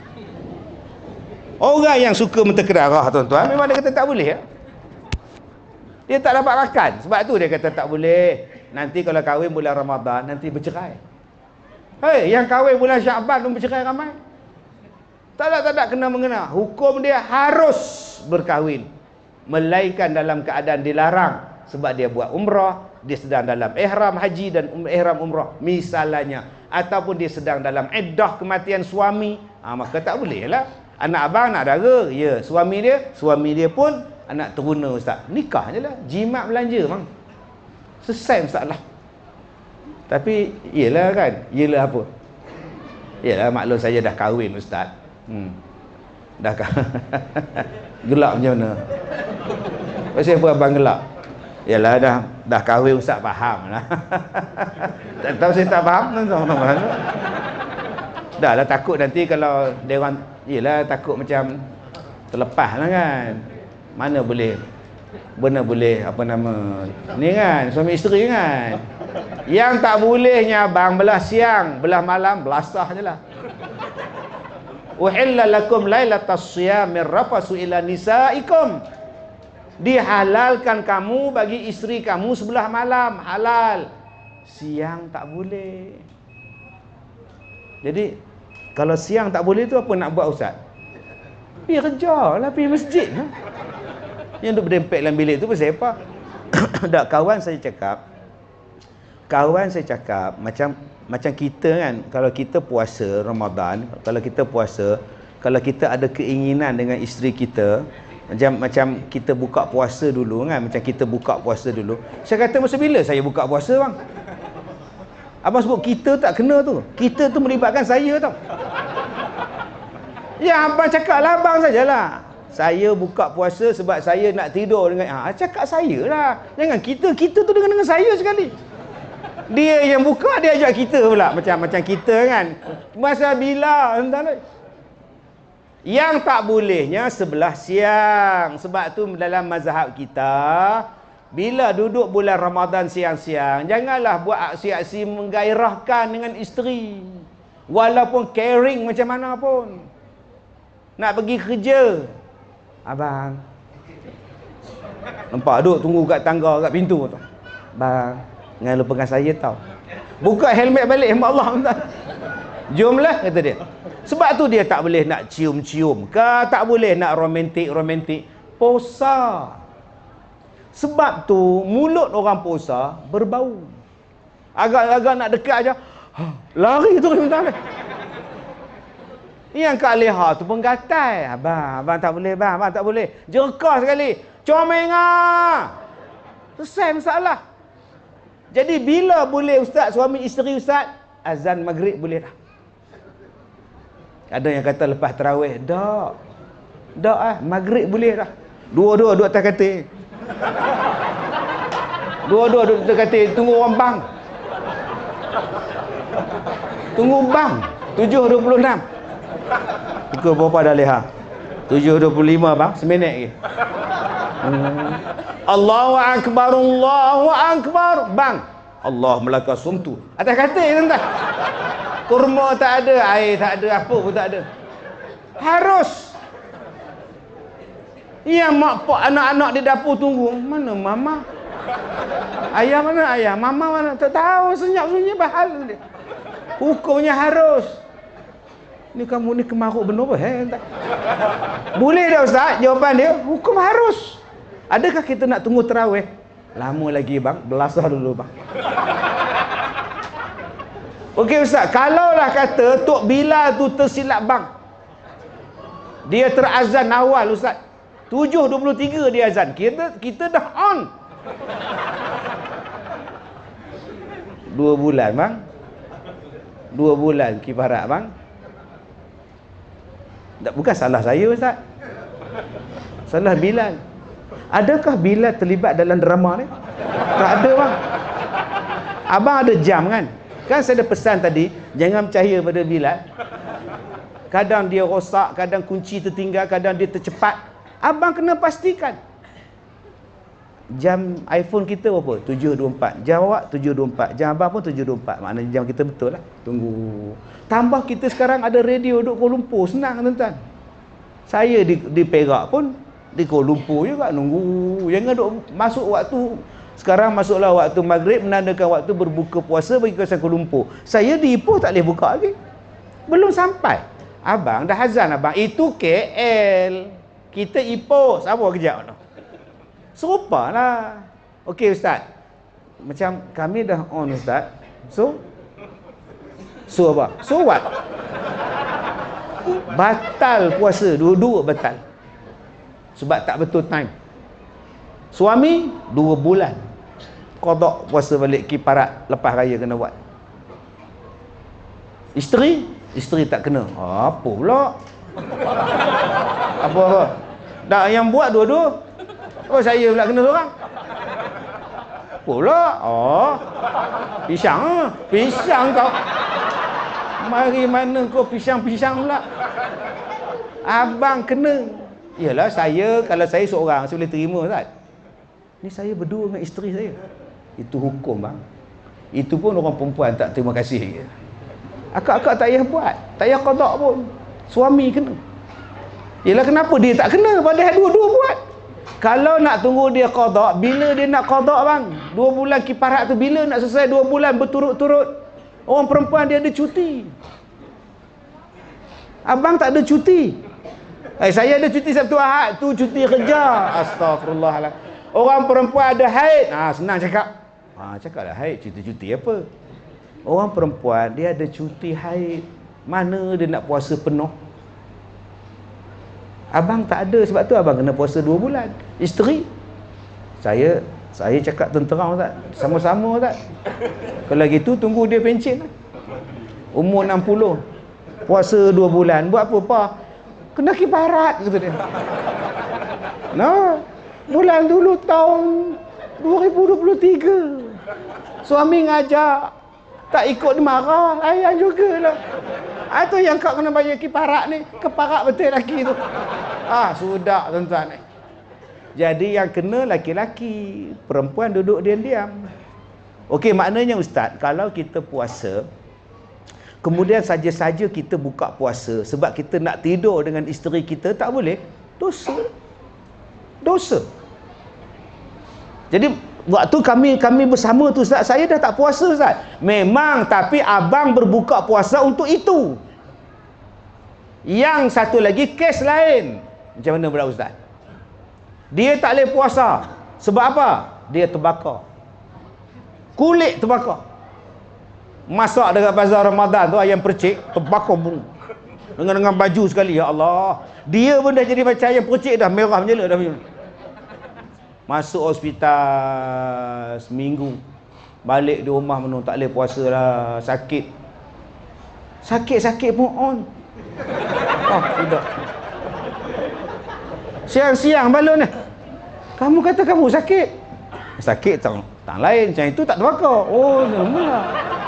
Orang yang suka menterkerarah tuan-tuan, memang dia kata tak boleh ya? Dia tak dapat makan. Sebab tu dia kata tak boleh. Nanti kalau kahwin bulan Ramadan, nanti bercerai. Hei, yang kahwin bulan Syaban pun bercerai ramai. Tak ada kena mengena. Hukum dia harus berkahwin. melainkan dalam keadaan dilarang sebab dia buat umrah, dia sedang dalam ihram haji dan ihram umrah misalnya, ataupun dia sedang dalam iddah kematian suami, maka tak boleh lah. Anak abang nak dara, ya, suami dia pun anak teruna ustaz, nikah je lah, jimat belanja bang, selesai masalah. Tapi iyalah kan, iyalah apa, iyalah maklum saya dah kahwin ustaz. Dah gelak macam mana? Pasal apa abang gelak? Yalah dah kahwin ustaz faham lah. Tak tahu saya tak faham tuan-tuan. Dah lah takut nanti kalau dia orang, yalah takut macam terlepas lah kan. Mana boleh apa nama ni kan, suami isteri kan. Yang tak bolehnya abang belah siang, belah malam, belasah je lah. Uhilla lakum lailatas siyamir rafasu ila nisaikum. Dihalalkan kamu bagi isteri kamu sebelah malam, halal. Siang tak boleh. Jadi kalau siang tak boleh tu apa nak buat ustaz? Pergi kerja lah, pergi masjid lah. Yang duk berdempet dalam bilik tu pasal apa? Tak, kawan saya cakap macam kita kan, kalau kita puasa Ramadan, kalau kita ada keinginan dengan isteri kita, macam kita buka puasa dulu kan, saya kata masa bila saya buka puasa bang? Abang sebut kita tak kena tu, kita tu melibatkan saya tau. Ya abang cakap lah abang sajalah, saya buka puasa sebab saya nak tidur dengan cakap saya lah, jangan kita tu dengan saya sekali. Dia yang buka, dia ajak kita pula macam kita kan. Masa bila entah. Yang tak bolehnya sebelah siang. Sebab tu dalam mazhab kita, bila duduk bulan Ramadan siang-siang, janganlah buat aksi-aksi menggairahkan dengan isteri. Walaupun caring macam mana pun. Nak pergi kerja, abang nampak duduk tunggu kat tangga, kat pintu tu, bang jangan lupakan saya tau. Buka helmet balik, hamba Allah minta. Jomlah kata dia. Sebab tu dia tak boleh nak cium-cium ke, tak boleh nak romantik puasa. Sebab tu mulut orang puasa berbau. Agak-agak nak dekat aja, lari tu minta. Yang Kak Leha tu pun gatai. Abang tak boleh bang, abang tak boleh. Jerkah sekali. Comel ngah. Selesai masalah. Jadi bila boleh ustaz, suami isteri ustaz? Azan maghrib boleh dah. Ada yang kata lepas tarawih. Tak maghrib boleh dah. Dua-dua duduk atas katil. Dua-dua duduk atas katil. Tunggu orang bang. Tunggu bang. 7.26. Pukul berapa dah Leha? 7.25 bang, seminit lagi. Allahu Akbar, Allahu Akbar. Bang, Allah melaka sumtu. Atas katil tuan-tuan. Kurma tak ada, air tak ada, apa pun tak ada. Harus. Yang mak pak anak-anak di dapur tunggu. Mana mama? Ayah mana ayah? Mama mana? Tak tahu, senyap-senyap bahal dia. Hukumnya harus. Ni kamu ni kemaruk benar apa? Boleh dah ustaz? Jawapan dia, hukum harus. Adakah kita nak tunggu tarawih? Lama lagi bang, belasah dulu bang. Okey ustaz, kalaulah kata Tok Bilal tu tersilap bang, dia terazan awal ustaz, 7.23 dia azan, kita dah on. 2 bulan bang, 2 bulan kifarat bang. Tak, bukan salah saya ustaz, salah Bilal. Adakah Bilal terlibat dalam drama ni? Tak ada bang. Abang ada jam kan? Kan saya ada pesan tadi, jangan percaya pada Bilal. Kadang dia rosak, kadang kunci tertinggal, kadang dia tercepat. Abang kena pastikan. Jam iPhone kita berapa? 7.24. Jam awak 7.24. Jam abang pun 7.24. Maknanya jam kita betul lah. Tunggu. Tambah kita sekarang ada radio duduk Kuala Lumpur. Senang tuan-tuan. Saya di Perak pun di Kuala Lumpur juga nunggu. Jangan duduk masuk waktu. Sekarang masuklah waktu maghrib, menandakan waktu berbuka puasa bagi kawasan Kuala Lumpur. Saya di Ipoh tak boleh buka lagi. Belum sampai. Abang dah azan abang. Itu KL. Kita Ipoh. Sabar kejap tu. Serupalah. Okey ustaz. Macam kami dah on ustaz. So apa? So what? Batal puasa, dua-dua batal. Sebab tak betul time. Suami 2 bulan qada puasa balik kiparat lepas raya kena buat. Isteri tak kena. Apa pula? Apa? Dah yang buat dua-dua. Oh saya pula kena seorang. Pula. Oh. Pisang kau. Mari mana kau pisang pula. Abang kena. Yalah kalau saya seorang saya boleh terima Ustaz. Ni saya berdua dengan isteri saya. Itu hukum bang. Itu pun orang perempuan tak terima kasih. Akak-akak tak payah buat. Tak payah qada pun. Suami kena. Yalah kenapa dia tak kena padahal dua-dua buat. Kalau nak tunggu dia qada, bila dia nak qada bang? 2 bulan kiparat tu bila nak selesai 2 bulan berturut-turut? Orang perempuan dia ada cuti. Abang tak ada cuti. Saya ada cuti Sabtu Ahad, tu cuti kerja. Astagfirullahaladzim. Orang perempuan ada haid. Senang cakap. Cakaplah haid, cuti-cuti apa? Orang perempuan dia ada cuti haid. Mana dia nak puasa penuh? Abang tak ada, sebab tu abang kena puasa 2 bulan. Isteri saya cakap tenterang tak? Sama-sama tak? Kalau gitu tunggu dia pencen. Umur 60. Puasa 2 bulan. Buat apa pak? Kena kiparat kata dia. Bulan dulu tahun 2023. Suami ngajak. Tak ikut dia marah. Ayah jugalah. Itu yang kau kena bayar kiparat ni. Keparat betul laki tu. Sudah tuan-tuan. Jadi yang kena laki-laki. Perempuan duduk diam-diam. Okey, maknanya ustaz, kalau kita puasa, kemudian saja-saja kita buka puasa sebab kita nak tidur dengan isteri kita, tak boleh. Dosa. Jadi waktu kami bersama tu ustaz, saya dah tak puasa ustaz. Memang, tapi abang berbuka puasa untuk itu. Yang satu lagi kes lain. Macam mana pula ustaz? Dia tak boleh puasa. Sebab apa? Dia terbakar. Kulit terbakar. Masak dekat bazar Ramadan tu ayam percik terbakar bung. Dengan baju sekali, ya Allah. Dia pun dah jadi macam ayam percik dah, merah menyala dah. Masuk hospital seminggu. Balik di rumah menung tak boleh puasa lah, sakit. Sakit pun on. Sudah. Siang-siang balon ni. Kamu kata kamu sakit. Sakit tak lain macam itu tak terbakar. Mula.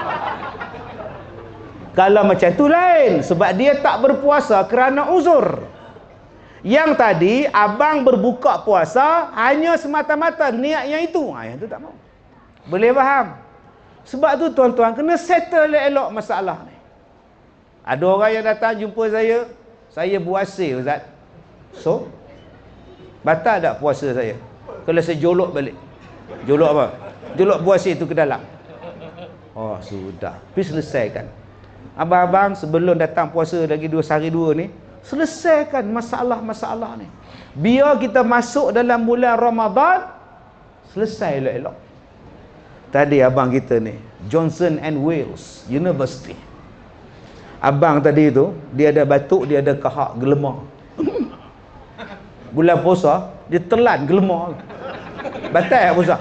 Kalau macam tu lain, sebab dia tak berpuasa kerana uzur. Yang tadi abang berbuka puasa hanya semata-mata niat yang itu. Yang tu tak mau. Boleh faham? Sebab tu tuan-tuan kena settle elok masalah ni. Ada orang yang datang jumpa saya buasir ustaz. So batal tak puasa saya kalau saya jolok balik? Jolok apa? Jolok buasir tu ke dalam. Sudah. Pergi selesaikan. Abang-abang sebelum datang puasa lagi 2 hari 2 ni, selesaikan masalah-masalah ni. Biar kita masuk dalam bulan Ramadan, selesai elok-elok. Tadi abang kita ni, Johnson and Wales University. Abang tadi tu, dia ada batuk, dia ada kahak, gelemar. Bulan puasa, dia telan gelemar. Batal tak puasa?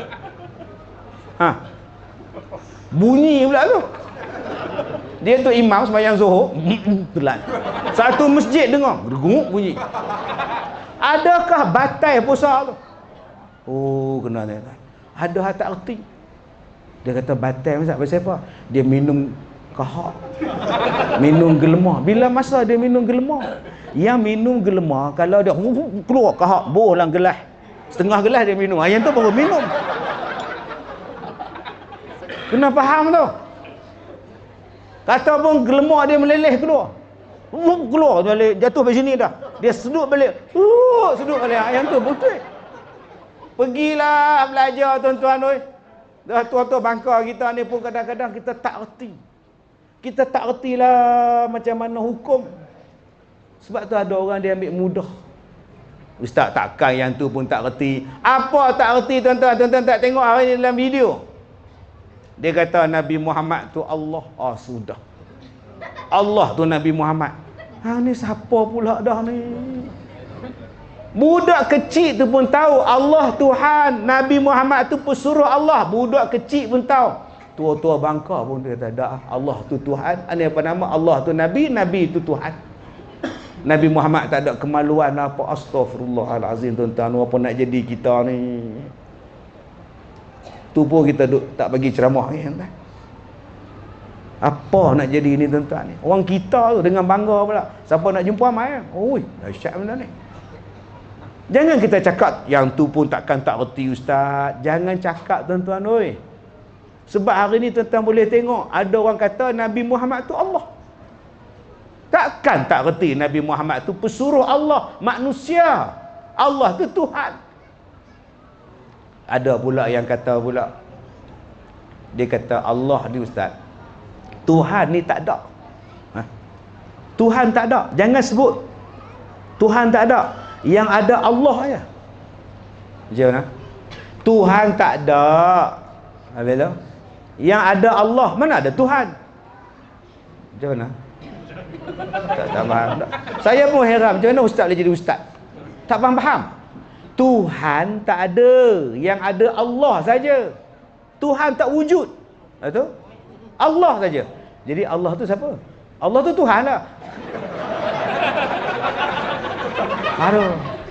Bunyi pula tu. Dia tu imam sembahyang Zuhur, telan. Satu masjid dengar, bergunguk bunyi. Adakah batal puasa tu? Kena ni. Ada hak tak erti. Dia kata batal pasal apa? Dia minum kahak. Minum gelemar. Bila masa dia minum gelemar? Yang minum gelemar, kalau dia keluar kahak, boh dalam gelas. Setengah gelas dia minum. Yang tu baru minum. Kena faham tu. Kata pun gelemar dia meleleh keluar. Keluar jatuh pada sini dah. Dia sedut balik. Sedut balik. Yang tu betul. Pergilah belajar tuan-tuan oi. Dah tua-tua bangka kita ni pun kadang-kadang kita tak erti. Kita tak ertilah macam mana hukum. Sebab tu ada orang dia ambil mudah. Ustaz takkan yang tu pun tak reti. Apa tak reti tuan-tuan? Tuan-tuan tak tengok hari ni dalam video. Dia kata Nabi Muhammad tu Allah. Sudah. Allah tu Nabi Muhammad. Ni siapa pula dah ni? Budak kecil tu pun tahu Allah Tuhan. Nabi Muhammad tu pesuruh Allah. Budak kecil pun tahu. Tua-tua bangka pun dia kata dah, Allah tu Tuhan. Ini apa nama? Allah tu Nabi, Nabi tu Tuhan. Nabi Muhammad tak ada kemaluan apa. Astaghfirullahalazim tuan-tuan. Apa nak jadi kita ni? Tu pun kita tak bagi ceramah ni tuan. Apa nak jadi ni tuan-tuan ni? Orang kita tu dengan bangga pula. Siapa nak jumpa mai? Oi, dahsyat benda ni. Jangan kita cakap yang tu pun takkan tak reti ustaz. Jangan cakap tuan-tuan oi. Sebab hari ni tuan-tuan boleh tengok ada orang kata Nabi Muhammad tu Allah. Takkan tak reti Nabi Muhammad tu pesuruh Allah, manusia. Allah tu Tuhan. Ada pula yang kata pula, dia kata Allah ni ustaz, Tuhan ni tak ada. Tuhan tak ada. Jangan sebut Tuhan tak ada. Yang ada Allah aja. Macam mana? Tuhan tak ada. Habis tu? Yang ada Allah, mana ada Tuhan? Macam mana? Tak faham tak? Saya pun heran macam mana ustaz boleh jadi ustaz? Tak faham. Tuhan tak ada. Yang ada Allah saja. Tuhan tak wujud. Betul? Allah saja. Jadi Allah tu siapa? Allah tu Tuhan lah. Aduh.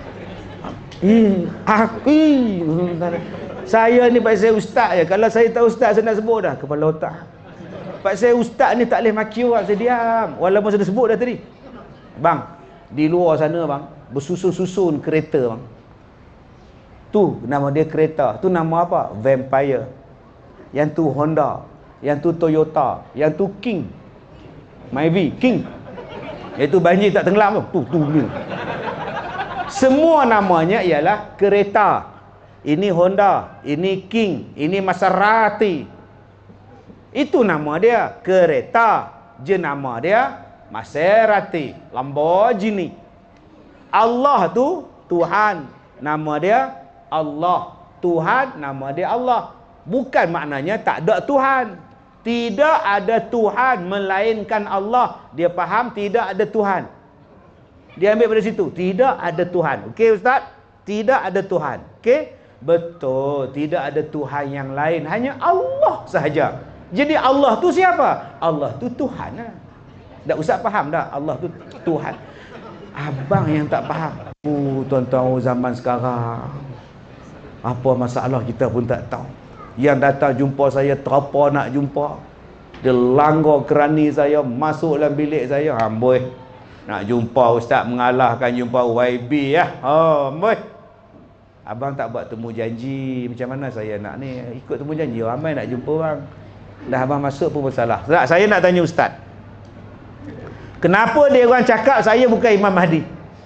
Saya ni pak saya ustaz je. Kalau saya tak ustaz saya nak sebut dah kepala otak. Pak saya ustaz ni tak boleh maki orang, saya diam. Walaupun saya dah sebut dah tadi. Bang, di luar sana bang, bersusun-susun kereta bang. Tu nama dia kereta. Tu nama apa? Vampire. Yang tu Honda, yang tu Toyota, yang tu King. Myvi, King. Iaitu banjir tak tenggelam tu. Tu ni. Semua namanya ialah kereta. Ini Honda, ini King, ini Maserati. Itu nama dia, kereta. Jenama dia Maserati, Lamborghini. Allah tu Tuhan, nama dia Allah. Tuhan, nama dia Allah. Bukan maknanya tak ada Tuhan. Tidak ada Tuhan melainkan Allah. Dia faham tidak ada Tuhan. Dia ambil pada situ, tidak ada Tuhan. Okey ustaz? Tidak ada Tuhan. Okey? Betul, tidak ada Tuhan yang lain, hanya Allah sahaja. Jadi Allah tu siapa? Allah tu Tuhan lah. Tak usah faham dah, Allah tu Tuhan. Abang yang tak faham. Tuan-tuan zaman sekarang, apa masalah kita pun tak tahu. Yang datang jumpa saya terapa nak jumpa. Dia langgar kerani saya, masuk dalam bilik saya. Amboi, nak jumpa ustaz mengalahkan jumpa YB ya. Amboi. Abang tak buat temu janji. Macam mana saya nak ni ikut temu janji? Ramai nak jumpa bang. Dah abang masuk pun bersalah. Saya nak tanya ustaz, kenapa dia orang cakap saya bukan Imam Mahdi?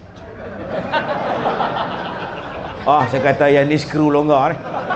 Saya kata yang ni skru longgar ni.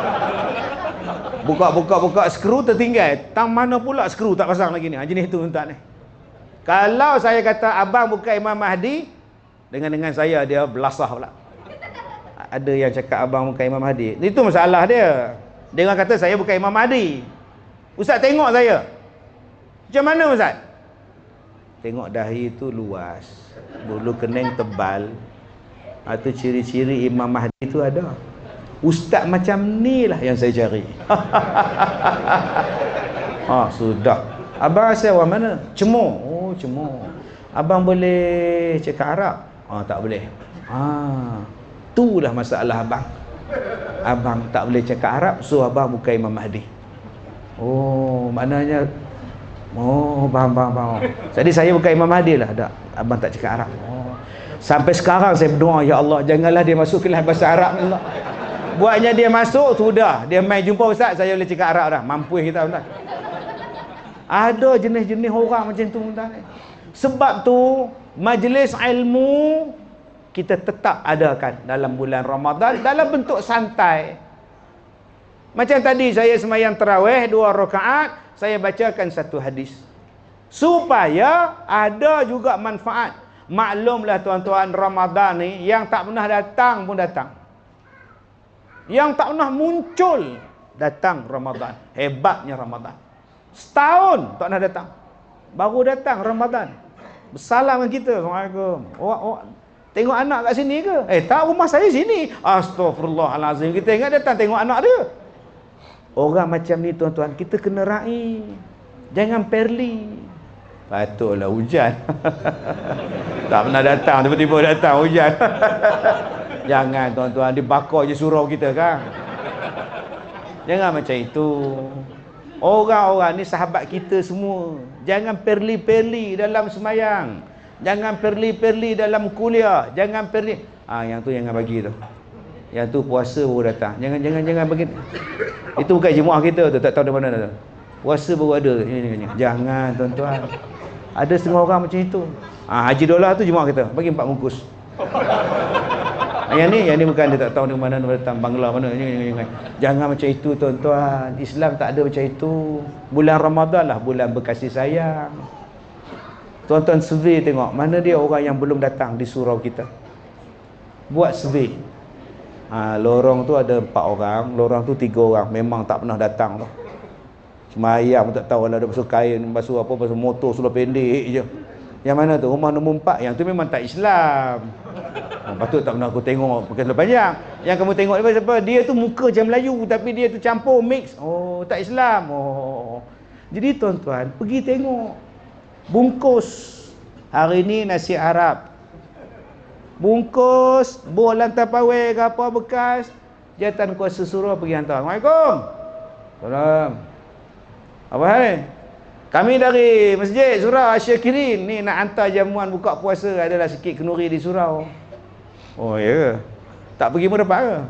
Buka skru tertinggal. Tang mana pula skru tak pasang lagi ni. Jenis tu tuan ni. Kalau saya kata abang bukan Imam Mahdi, dengan saya dia belasah pula. Ada yang cakap abang bukan Imam Mahdi. Itu masalah dia. Dia orang kata saya bukan Imam Mahdi. Ustaz tengok saya. Macam mana ustaz? Tengok dahi tu luas, bulu kening tebal. Itu ciri-ciri Imam Mahdi tu ada. Ustaz macam ni lah yang saya cari. Sudah. Abang asal orang mana? Cemur. Cemur. Abang boleh cakap Arab? Tak boleh. Itulah masalah abang. Abang tak boleh cakap Arab, so abang bukan Imam Mahdi. Maknanya faham. Jadi saya bukan Imam Mahdi lah. Tak, abang tak cakap Arab. Sampai sekarang saya berdoa, ya Allah, janganlah dia masuk kelas bahasa Arab ni Allah. Buatnya dia masuk, sudah. Dia main jumpa ustaz, saya boleh cakap Arab dah. Mampu kita ustaz. Ada jenis-jenis orang macam tu ustaz. Sebab tu majlis ilmu kita tetap adakan dalam bulan Ramadan dalam bentuk santai. Macam tadi saya sembahyang tarawih 2 rakaat, saya bacakan satu hadis supaya ada juga manfaat. Maklumlah tuan-tuan, Ramadan ni yang tak pernah datang pun datang. Yang tak pernah muncul datang Ramadan. Hebatnya Ramadan. Setahun tak pernah datang. Baru datang Ramadan. Bersalam dengan kita. Assalamualaikum. Awak tengok anak kat sini ke? Tak, rumah saya sini. Astaghfirullahalazim. Kita ingat datang tengok anak dia. Orang macam ni tuan-tuan, kita kena raih. Jangan perli. Patutlah hujan. Tak pernah datang, tiba-tiba datang hujan. Jangan tuan-tuan, dibakar je surau kita kan. Jangan macam itu. Orang-orang ni sahabat kita semua. Jangan perli-perli dalam semayang. Jangan perli-perli dalam kuliah. Jangan perli. Yang tu jangan bagi tu. Yang tu puasa baru datang. Jangan bagi. Itu bukan jemaah kita tu, tak tahu dari mana tu. Puasa baru ada. Jangan tuan-tuan. Ada setengah orang macam itu. Haji dolar tu jemaah kita, bagi 4 bungkus. Yang ni bukan, dia tak tahu dari mana datang, Bangla mana. Jangan macam itu tuan-tuan. Islam tak ada macam itu. Bulan Ramadan lah bulan berkasih sayang. Tuan-tuan survey tengok, mana dia orang yang belum datang di surau kita. Buat survey. Lorong tu ada 4 orang, lorong tu 3 orang. Memang tak pernah datang tu. Semayang pun tak tahu lah, ada basuh kain, basuh apa, basuh motor, seluar pendek je. Yang mana tu? Rumah nombor 4. Yang tu memang tak Islam. Patut tak pernah aku tengok pakai seluar panjang. Yang kamu tengok ni siapa? Dia tu muka macam Melayu, tapi dia tu campur, mix. Tak Islam. Jadi tuan-tuan, pergi tengok. Bungkus. Hari ni nasi Arab. Bungkus, bol lantai pawai ke apa bekas. Jatan kuasa suruh pergi hantar. Assalamualaikum. Salam. Apa hal? Kami dari masjid surau Asyakirin ni nak hantar jamuan buka puasa, adalah sikit kenuri di surau. Ya ke? Tak pergi pun dapat ke?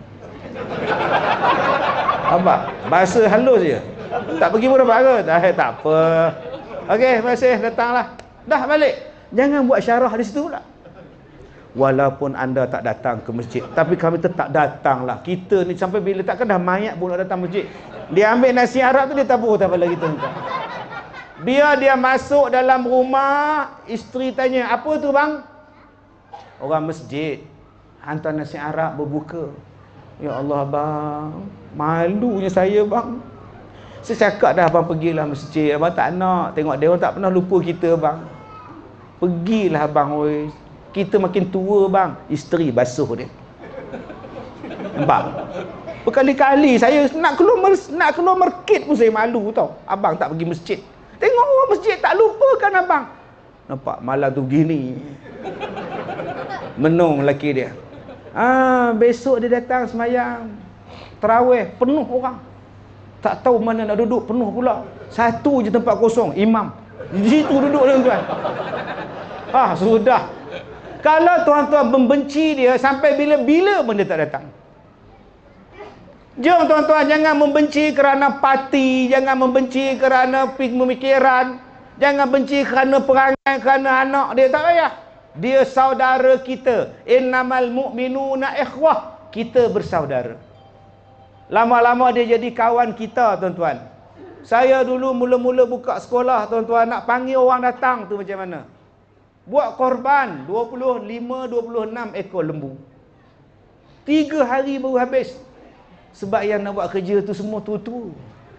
Apa? Bahasa halus je. Tak pergi pun dapat ke? Tak apa. Okey, terima kasih, datanglah. Dah balik. Jangan buat syarah di situ pula. Walaupun anda tak datang ke masjid, tapi kami tetap datanglah. Kita ni sampai bila, takkan dah mayat pun nak datang masjid. Dia ambil nasi Arab tu, dia tabur tak lagi kita. Biar dia masuk dalam rumah, isteri tanya, apa tu bang? Orang masjid hantar nasi Arab berbuka. Ya Allah bang, malunya saya bang. Saya cakap dah abang pergilah masjid. Abang tak nak, tengok dia orang tak pernah lupa kita bang. Pergilah abang, oi. Kita makin tua bang. Isteri basuh dia. Nampak? Berkali-kali saya nak keluar market pun saya malu tau. Abang tak pergi masjid. Tengok orang masjid tak lupakan abang. Nampak malam tu begini. Menung lelaki dia. Besok dia datang semayang tarawih, penuh orang. Tak tahu mana nak duduk, penuh pula. Satu je tempat kosong, imam. Di situ duduk tuan-tuan. Sudah. Kalau tuan-tuan membenci dia, sampai bila-bila pun dia tak datang. Jom tuan-tuan, jangan membenci kerana parti, jangan membenci kerana pemikiran, jangan benci kerana perangai, kerana anak dia, tak payah. Dia saudara kita. Innamal mu'minuna ikhwah. Kita bersaudara. Lama-lama dia jadi kawan kita tuan-tuan. Saya dulu mula-mula buka sekolah tuan-tuan, nak panggil orang datang tu macam mana? Buat korban 25-26 ekor lembu. 3 hari baru habis. Sebab yang nak buat kerja tu semua tua-tua.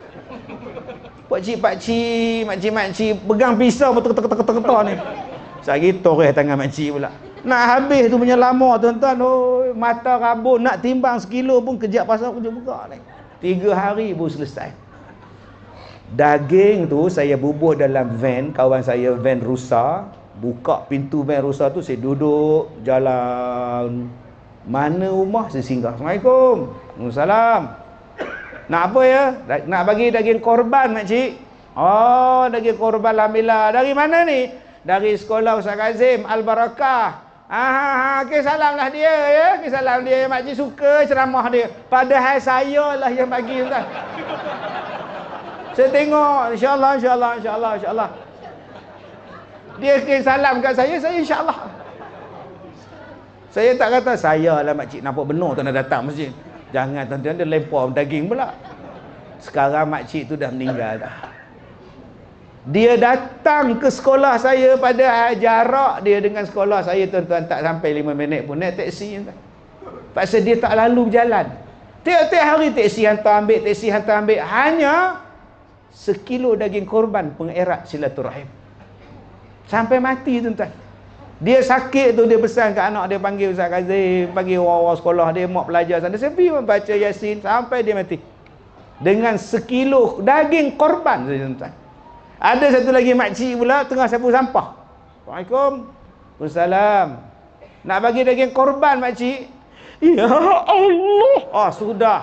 Pakcik-pakcik, makcik-makcik pegang pisau betul-betul ni. Sehari toreh tangan makcik pula. Nak habis tu punya lama tuan-tuan. Mata rabun nak timbang sekilo pun kejap pasal kerja buka ni. 3 hari baru selesai. Daging tu saya bubur dalam van, kawan saya van rusak. Buka pintu van rusak tu, saya duduk jalan. Mana rumah saya singgah. Assalamualaikum. Waalaikumsalam. Nak apa ya? Nak bagi daging korban makcik. Daging korban alhamdulillah. Dari mana ni? Dari sekolah Ustaz Kazim Al-Barakah. Okay, salamlah dia ya. Okay, salam dia. Makcik suka ceramah dia. Padahal saya lah yang bagi Ustaz. Saya tengok, insya-Allah. Dia kirim salam kat saya insya-Allah. Saya tak kata saya lah makcik nampak benar tak nak datang masjid. Jangan tuan-tuan, dia lempar daging pula. Sekarang makcik tu dah meninggal dah. Dia datang ke sekolah saya, pada jarak dia dengan sekolah saya tuan-tuan tak sampai 5 minit pun, naik teksi tuan. Pasal dia tak lalu berjalan. Tiap-tiap hari teksi hantar ambil, teksi hantar ambil, hanya sekilo daging korban pengerat silaturahim. Sampai mati tuan-tuan. Dia sakit tu, dia pesan kat anak dia, panggil Ustaz Kazim, panggil orang-orang sekolah dia, mak pelajar sana, saya pergi membaca Yasin sampai dia mati. Dengan sekilo daging korban, tuan-tuan. Ada satu lagi makcik pula tengah sapu sampah. Assalamualaikum. Waalaikumsalam. Nak bagi daging korban makcik? Ya Allah. Oh, sudah.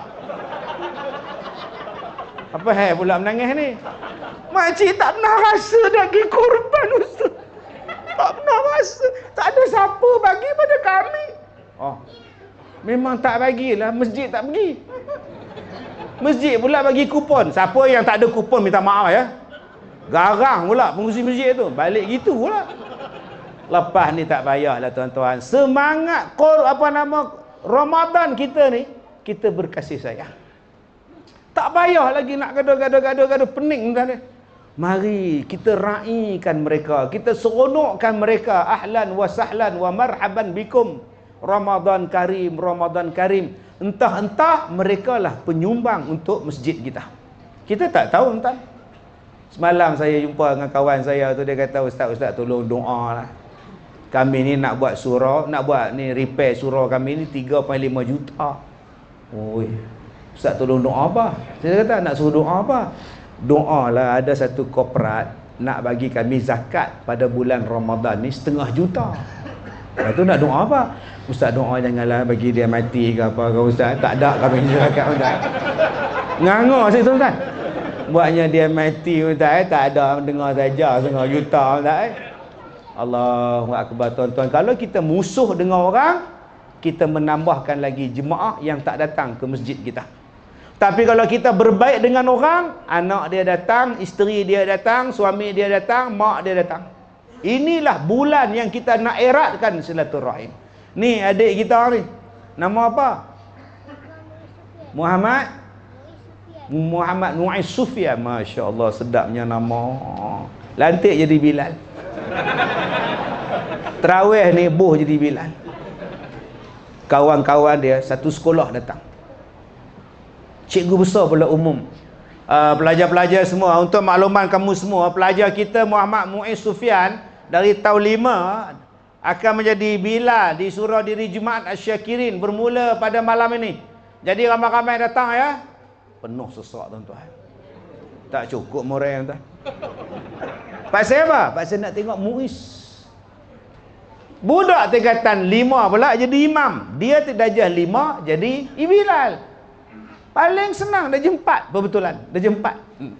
Apa pula menangis ni? Makcik tak pernah rasa daging korban, Ustaz. Tak pernah rasa. Tak ada siapa bagi pada kami. Oh, memang tak bagilah. Masjid tak pergi. Masjid pula bagi kupon. Siapa yang tak ada kupon minta maaf ya. Garang pula pengurusi masjid tu. Balik gitu pula. Lepas ni tak payahlah tuan-tuan. Semangat Ramadan kita ni, kita berkasih sayang. Tak payah lagi nak gaduh-gaduh pening tuan-tuan. Mari kita raikan mereka, kita seronokkan mereka. Ahlan wa sahlan wa marhaban bikum. Ramadan Karim, Ramadan Karim. Entah-entah mereka lah penyumbang untuk masjid kita. Kita tak tahu tuan. Semalam saya jumpa dengan kawan saya tu, dia kata, Ustaz tolong doa lah. Kami ni nak buat surau, nak buat ni repair surau kami ni 3.5 juta. Oi. Ustaz tolong doa apa? Saya kata nak suruh doa apa? Doa lah, ada satu korporat nak bagi kami zakat pada bulan Ramadan ni 0.5 juta. Lepas tu nak doa apa? Ustaz doa janganlah bagi dia mati ke apa ke Ustaz. Tak ada kami zakat Ustaz. Nganga saya tuan-tuan. Buatnya dia mati Ustaz, tak ada dengar saja 0.5 juta Ustaz. Allahu akbar tuan-tuan. Kalau kita musuh dengan orang, kita menambahkan lagi jemaah yang tak datang ke masjid kita. Tapi kalau kita berbaik dengan orang, anak dia datang, isteri dia datang, suami dia datang, mak dia datang. Inilah bulan yang kita nak eratkan silaturahim. Ni adik kita ni, nama apa? Muhammad Muiz Sufyan. Masya Allah, sedapnya nama. Lantik jadi Bilal. Tarawih ni boh jadi Bilal. Kawan-kawan dia satu sekolah datang. Cikgu besar pula umum. Pelajar-pelajar semua, untuk makluman kamu semua, pelajar kita Muhammad Muiz Sufyan dari tahun 5 akan menjadi Bilal di surau diri Jumaat Asy-Syakirin bermula pada malam ini. Jadi ramai-ramai datang ya. Penuh sesak tuan-tuan. Tak cukup murid tuan. Pasal apa? Pasal nak tengok Muiz. Budak tingkatan 5 pula jadi imam. Dia darjah 5 jadi Bilal. Paling senang darjah 4 berbetulan. Darjah 4.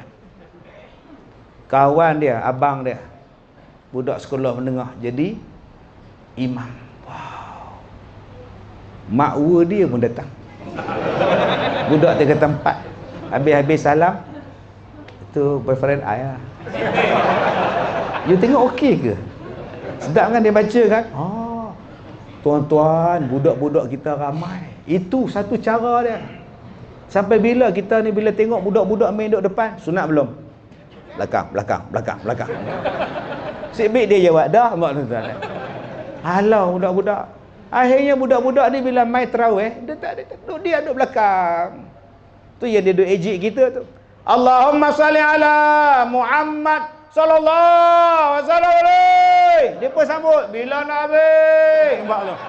Kawan dia, abang dia, budak sekolah menengah jadi imam. Wow. Makwa dia pun datang. Budak tingkatan 4. Habis-habis salam, itu boyfriend I lah. You tengok okey ke? Sedap kan dia baca kan? Tuan-tuan, budak-budak kita ramai. Itu satu cara dia. Sampai bila kita ni bila tengok budak-budak main duduk depan, sunat belum? Belakang. Sibik dia jawab, dah mak tuan-tuan. Halau budak-budak. Akhirnya budak-budak ni bila main tarawih, dia tak duduk belakang. Tu yang dia duduk ejek kita tu. Allahumma salli ala Muhammad sallallahu alaihi wasallam. Dia pun sambut bila nak habis.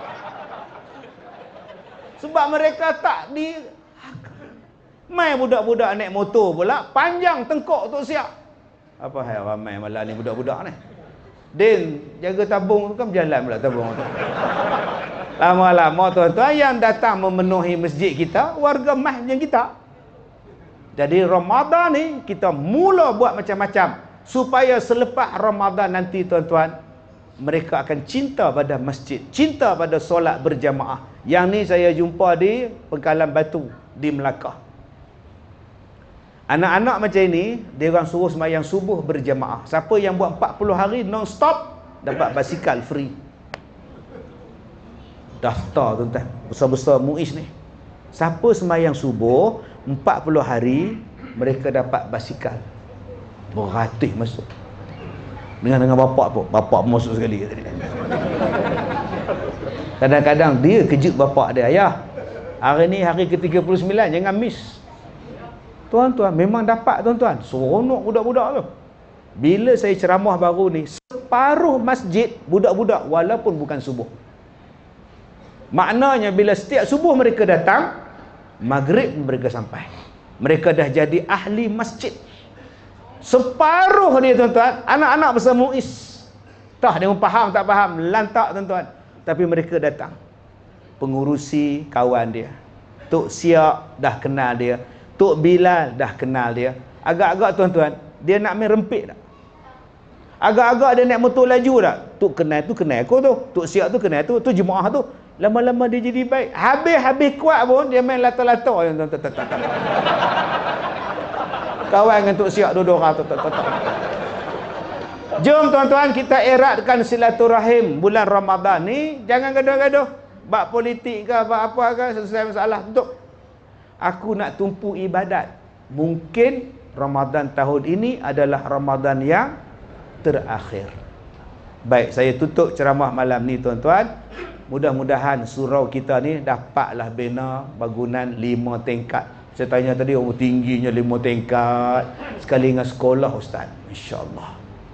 Sebab mereka tak di mai budak-budak naik motor pula panjang tengkok tu siap. Apa hal ramai malam ni budak-budak ni. Din jaga tabung tu kan berjalan pula tabung tu. Lama-lama tuan-tuan yang datang memenuhi masjid kita warga mas macam kita. Jadi Ramadan ni kita mula buat macam-macam supaya selepas Ramadan nanti tuan-tuan mereka akan cinta pada masjid, cinta pada solat berjamaah. Yang ni saya jumpa di Pengkalan Batu di Melaka. Anak-anak macam ini, dia orang suruh sembahyang subuh berjamaah. Siapa yang buat 40 hari non-stop, dapat basikal free. Daftar tuan-tuan, besar-besar Muiz ni. Siapa sembahyang subuh 40 hari, mereka dapat basikal. Beratus masuk. dengan bapak pun. Bapak masuk sekali. Kadang-kadang dia kejut bapak dia, ayah, hari ni hari ke-39, jangan miss. Tuan-tuan, memang dapat tuan-tuan. Seronok budak-budak tu. Bila saya ceramah baru ni, separuh masjid budak-budak walaupun bukan subuh. Maknanya bila setiap subuh mereka datang, maghrib mereka sampai. Mereka dah jadi ahli masjid. Separuh ni tuan-tuan, anak-anak bersama Muiz. Tah dia faham tak faham, lantak tuan-tuan. Tapi mereka datang. Pengurusi kawan dia. Tok Siak dah kenal dia. Tok Bilal dah kenal dia. Agak-agak tuan-tuan, dia nak main rempit tak? Agak-agak dia naik motor laju tak? Tok kenal tu kenal aku tu. Tok Siak tu kenal tu. Tu jemaah tu. Lama-lama dia jadi baik. Habis-habis kuat pun dia main lata-lata. Kawan dengan Tok Siak duduk orang. Jom tuan-tuan kita eratkan silaturahim bulan Ramadan ni. Jangan gaduh-gaduh. Bab politik ke apa ke selesai masalah. Untuk aku nak tumpu ibadat. Mungkin Ramadan tahun ini adalah Ramadan yang terakhir. Baik, saya tutup ceramah malam ni tuan-tuan. Mudah-mudahan surau kita ni dapatlah bina bangunan 5 tingkat. Saya tanya tadi, oh tingginya 5 tingkat. Sekali dengan sekolah ustaz. InsyaAllah.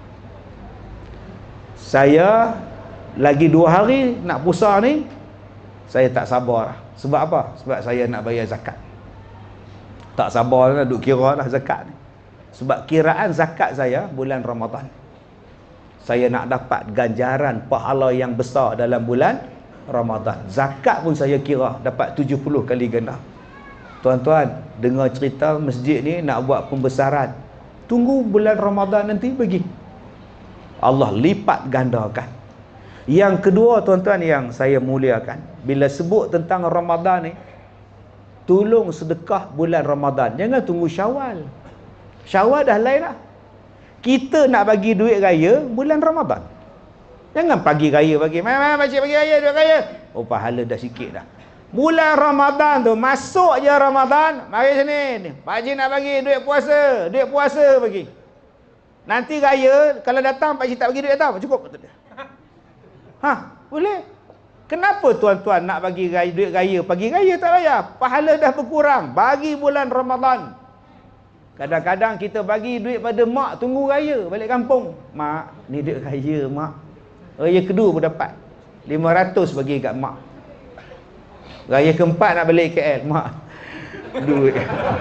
Saya lagi 2 hari nak puasa ni, saya tak sabar. Sebab apa? Sebab saya nak bayar zakat. Tak sabar nak duk kira lah zakat ni. Sebab kiraan zakat saya bulan Ramadan. Saya nak dapat ganjaran pahala yang besar dalam bulan Ramadan. Zakat pun saya kira dapat 70 kali ganda. Tuan-tuan, dengar cerita masjid ni nak buat pembesaran. Tunggu bulan Ramadan nanti bagi. Allah lipat gandakan. Yang kedua tuan-tuan yang saya muliakan, bila sebut tentang Ramadan ni, tolong sedekah bulan Ramadan. Jangan tunggu Syawal. Syawal dah lain lah. Kita nak bagi duit raya bulan Ramadan. Jangan pagi raya bagi. Mai pakcik bagi raya, duit raya. Oh, pahala dah sikit dah. Bulan Ramadan tu, masuk je Ramadan, mari sini. Pakcik nak bagi duit puasa. Duit puasa bagi. Nanti raya, kalau datang pakcik tak bagi duit datang. Cukup. Boleh. Kenapa tuan-tuan nak bagi raya, duit raya? Pagi raya tak bayar. Pahala dah berkurang. Bagi bulan Ramadan. Kadang-kadang kita bagi duit pada mak tunggu raya balik kampung. Mak, ni duit raya mak. Raya kedua pun dapat 500 bagi kat mak. Raya keempat nak balik KL, mak duit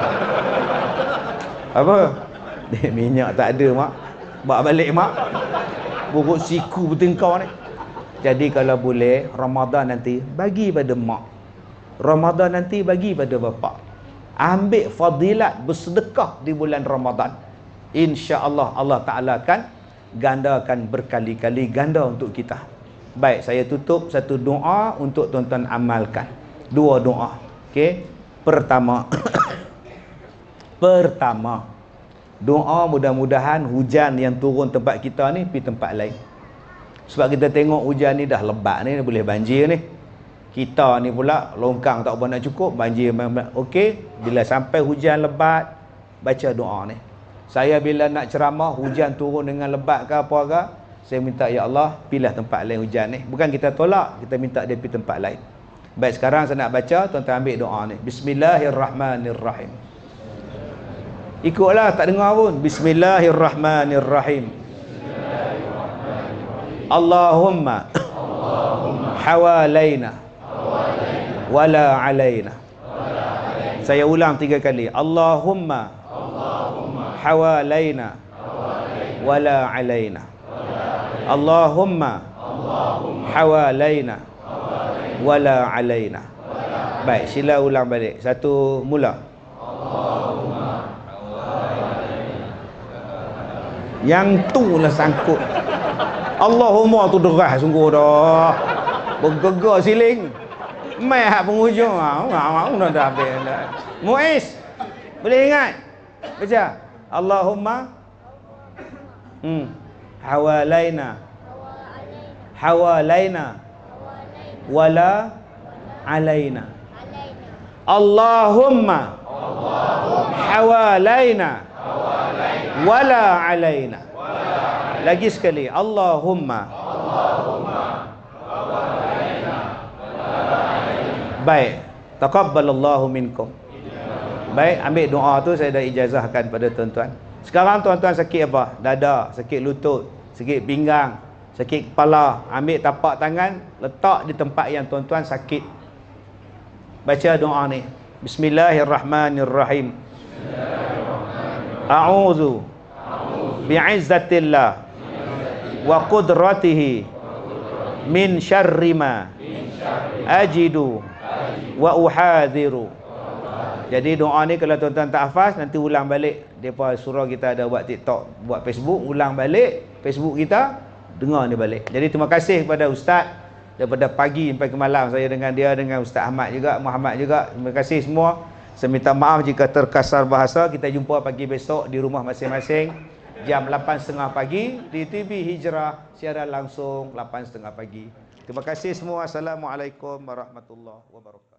apa? Minyak tak ada mak. Bawa balik mak. Buruk siku bertengkar ni. Jadi kalau boleh Ramadan nanti bagi pada mak. Ramadan nanti bagi pada bapak. Ambil fadilat bersedekah di bulan Ramadan. InsyaAllah Allah Ta'ala akan gandakan berkali-kali ganda untuk kita. Baik, saya tutup satu doa untuk tuan-tuan amalkan. 2 doa. Okey. Pertama. Pertama. Doa mudah-mudahan hujan yang turun tempat kita ni pergi tempat lain. Sebab kita tengok hujan ni dah lebat ni, boleh banjir ni. Kita ni pula longkang tak apa nak cukup, banjir. Okey, bila sampai hujan lebat, baca doa ni. Saya bila nak ceramah hujan turun dengan lebat ke apa ke, saya minta ya Allah pilih tempat lain hujan ni. Bukan kita tolak, kita minta dia pergi tempat lain. Baik, sekarang saya nak baca, tuan-tuan ambil doa ni. Bismillahirrahmanirrahim. Ikutlah, tak dengar pun. Bismillahirrahmanirrahim. Allahumma hawalaina wala alaina. Saya ulang 3 kali. Allahumma hawalaina wala alaina. Allahumma hawalaina wala alaina. Baik, sila ulang balik. Satu, mula. Yang tu lah sangkut. Allahumma tu derah sungguh dah. Bergegar siling. Mai hak penghujung. Dah habis dah. Muiz, boleh ingat? Baca. Allahumma hawalaina wala alaina. Allahumma hawalaina wala alaina. Lagi sekali. Allahumma. Baik. Taqabbalallahu minkum. Baik, ambil doa tu saya dah ijazahkan pada tuan-tuan. Sekarang tuan-tuan sakit apa? Dada, sakit lutut, sakit pinggang, sakit kepala. Ambil tapak tangan, letak di tempat yang tuan-tuan sakit. Baca doa ni. Bismillahirrahmanirrahim. A'udzu bi'izzatillah wa qudratihi min syarri ma ajidu wa uhadhiru. Jadi doa ni kalau tuan-tuan tak hafaz, nanti ulang balik. Depa surah kita ada buat TikTok, buat Facebook, ulang balik Facebook kita, dengar ni balik. Jadi terima kasih kepada ustaz daripada pagi sampai ke malam saya dengan dia, dengan Ustaz Ahmad juga, Muhammad juga. Terima kasih semua. Saya minta maaf jika terkasar bahasa. Kita jumpa pagi besok di rumah masing-masing jam 8.30 pagi di TV Hijrah, siaran langsung 8.30 pagi. Terima kasih semua. Assalamualaikum warahmatullahi wabarakatuh.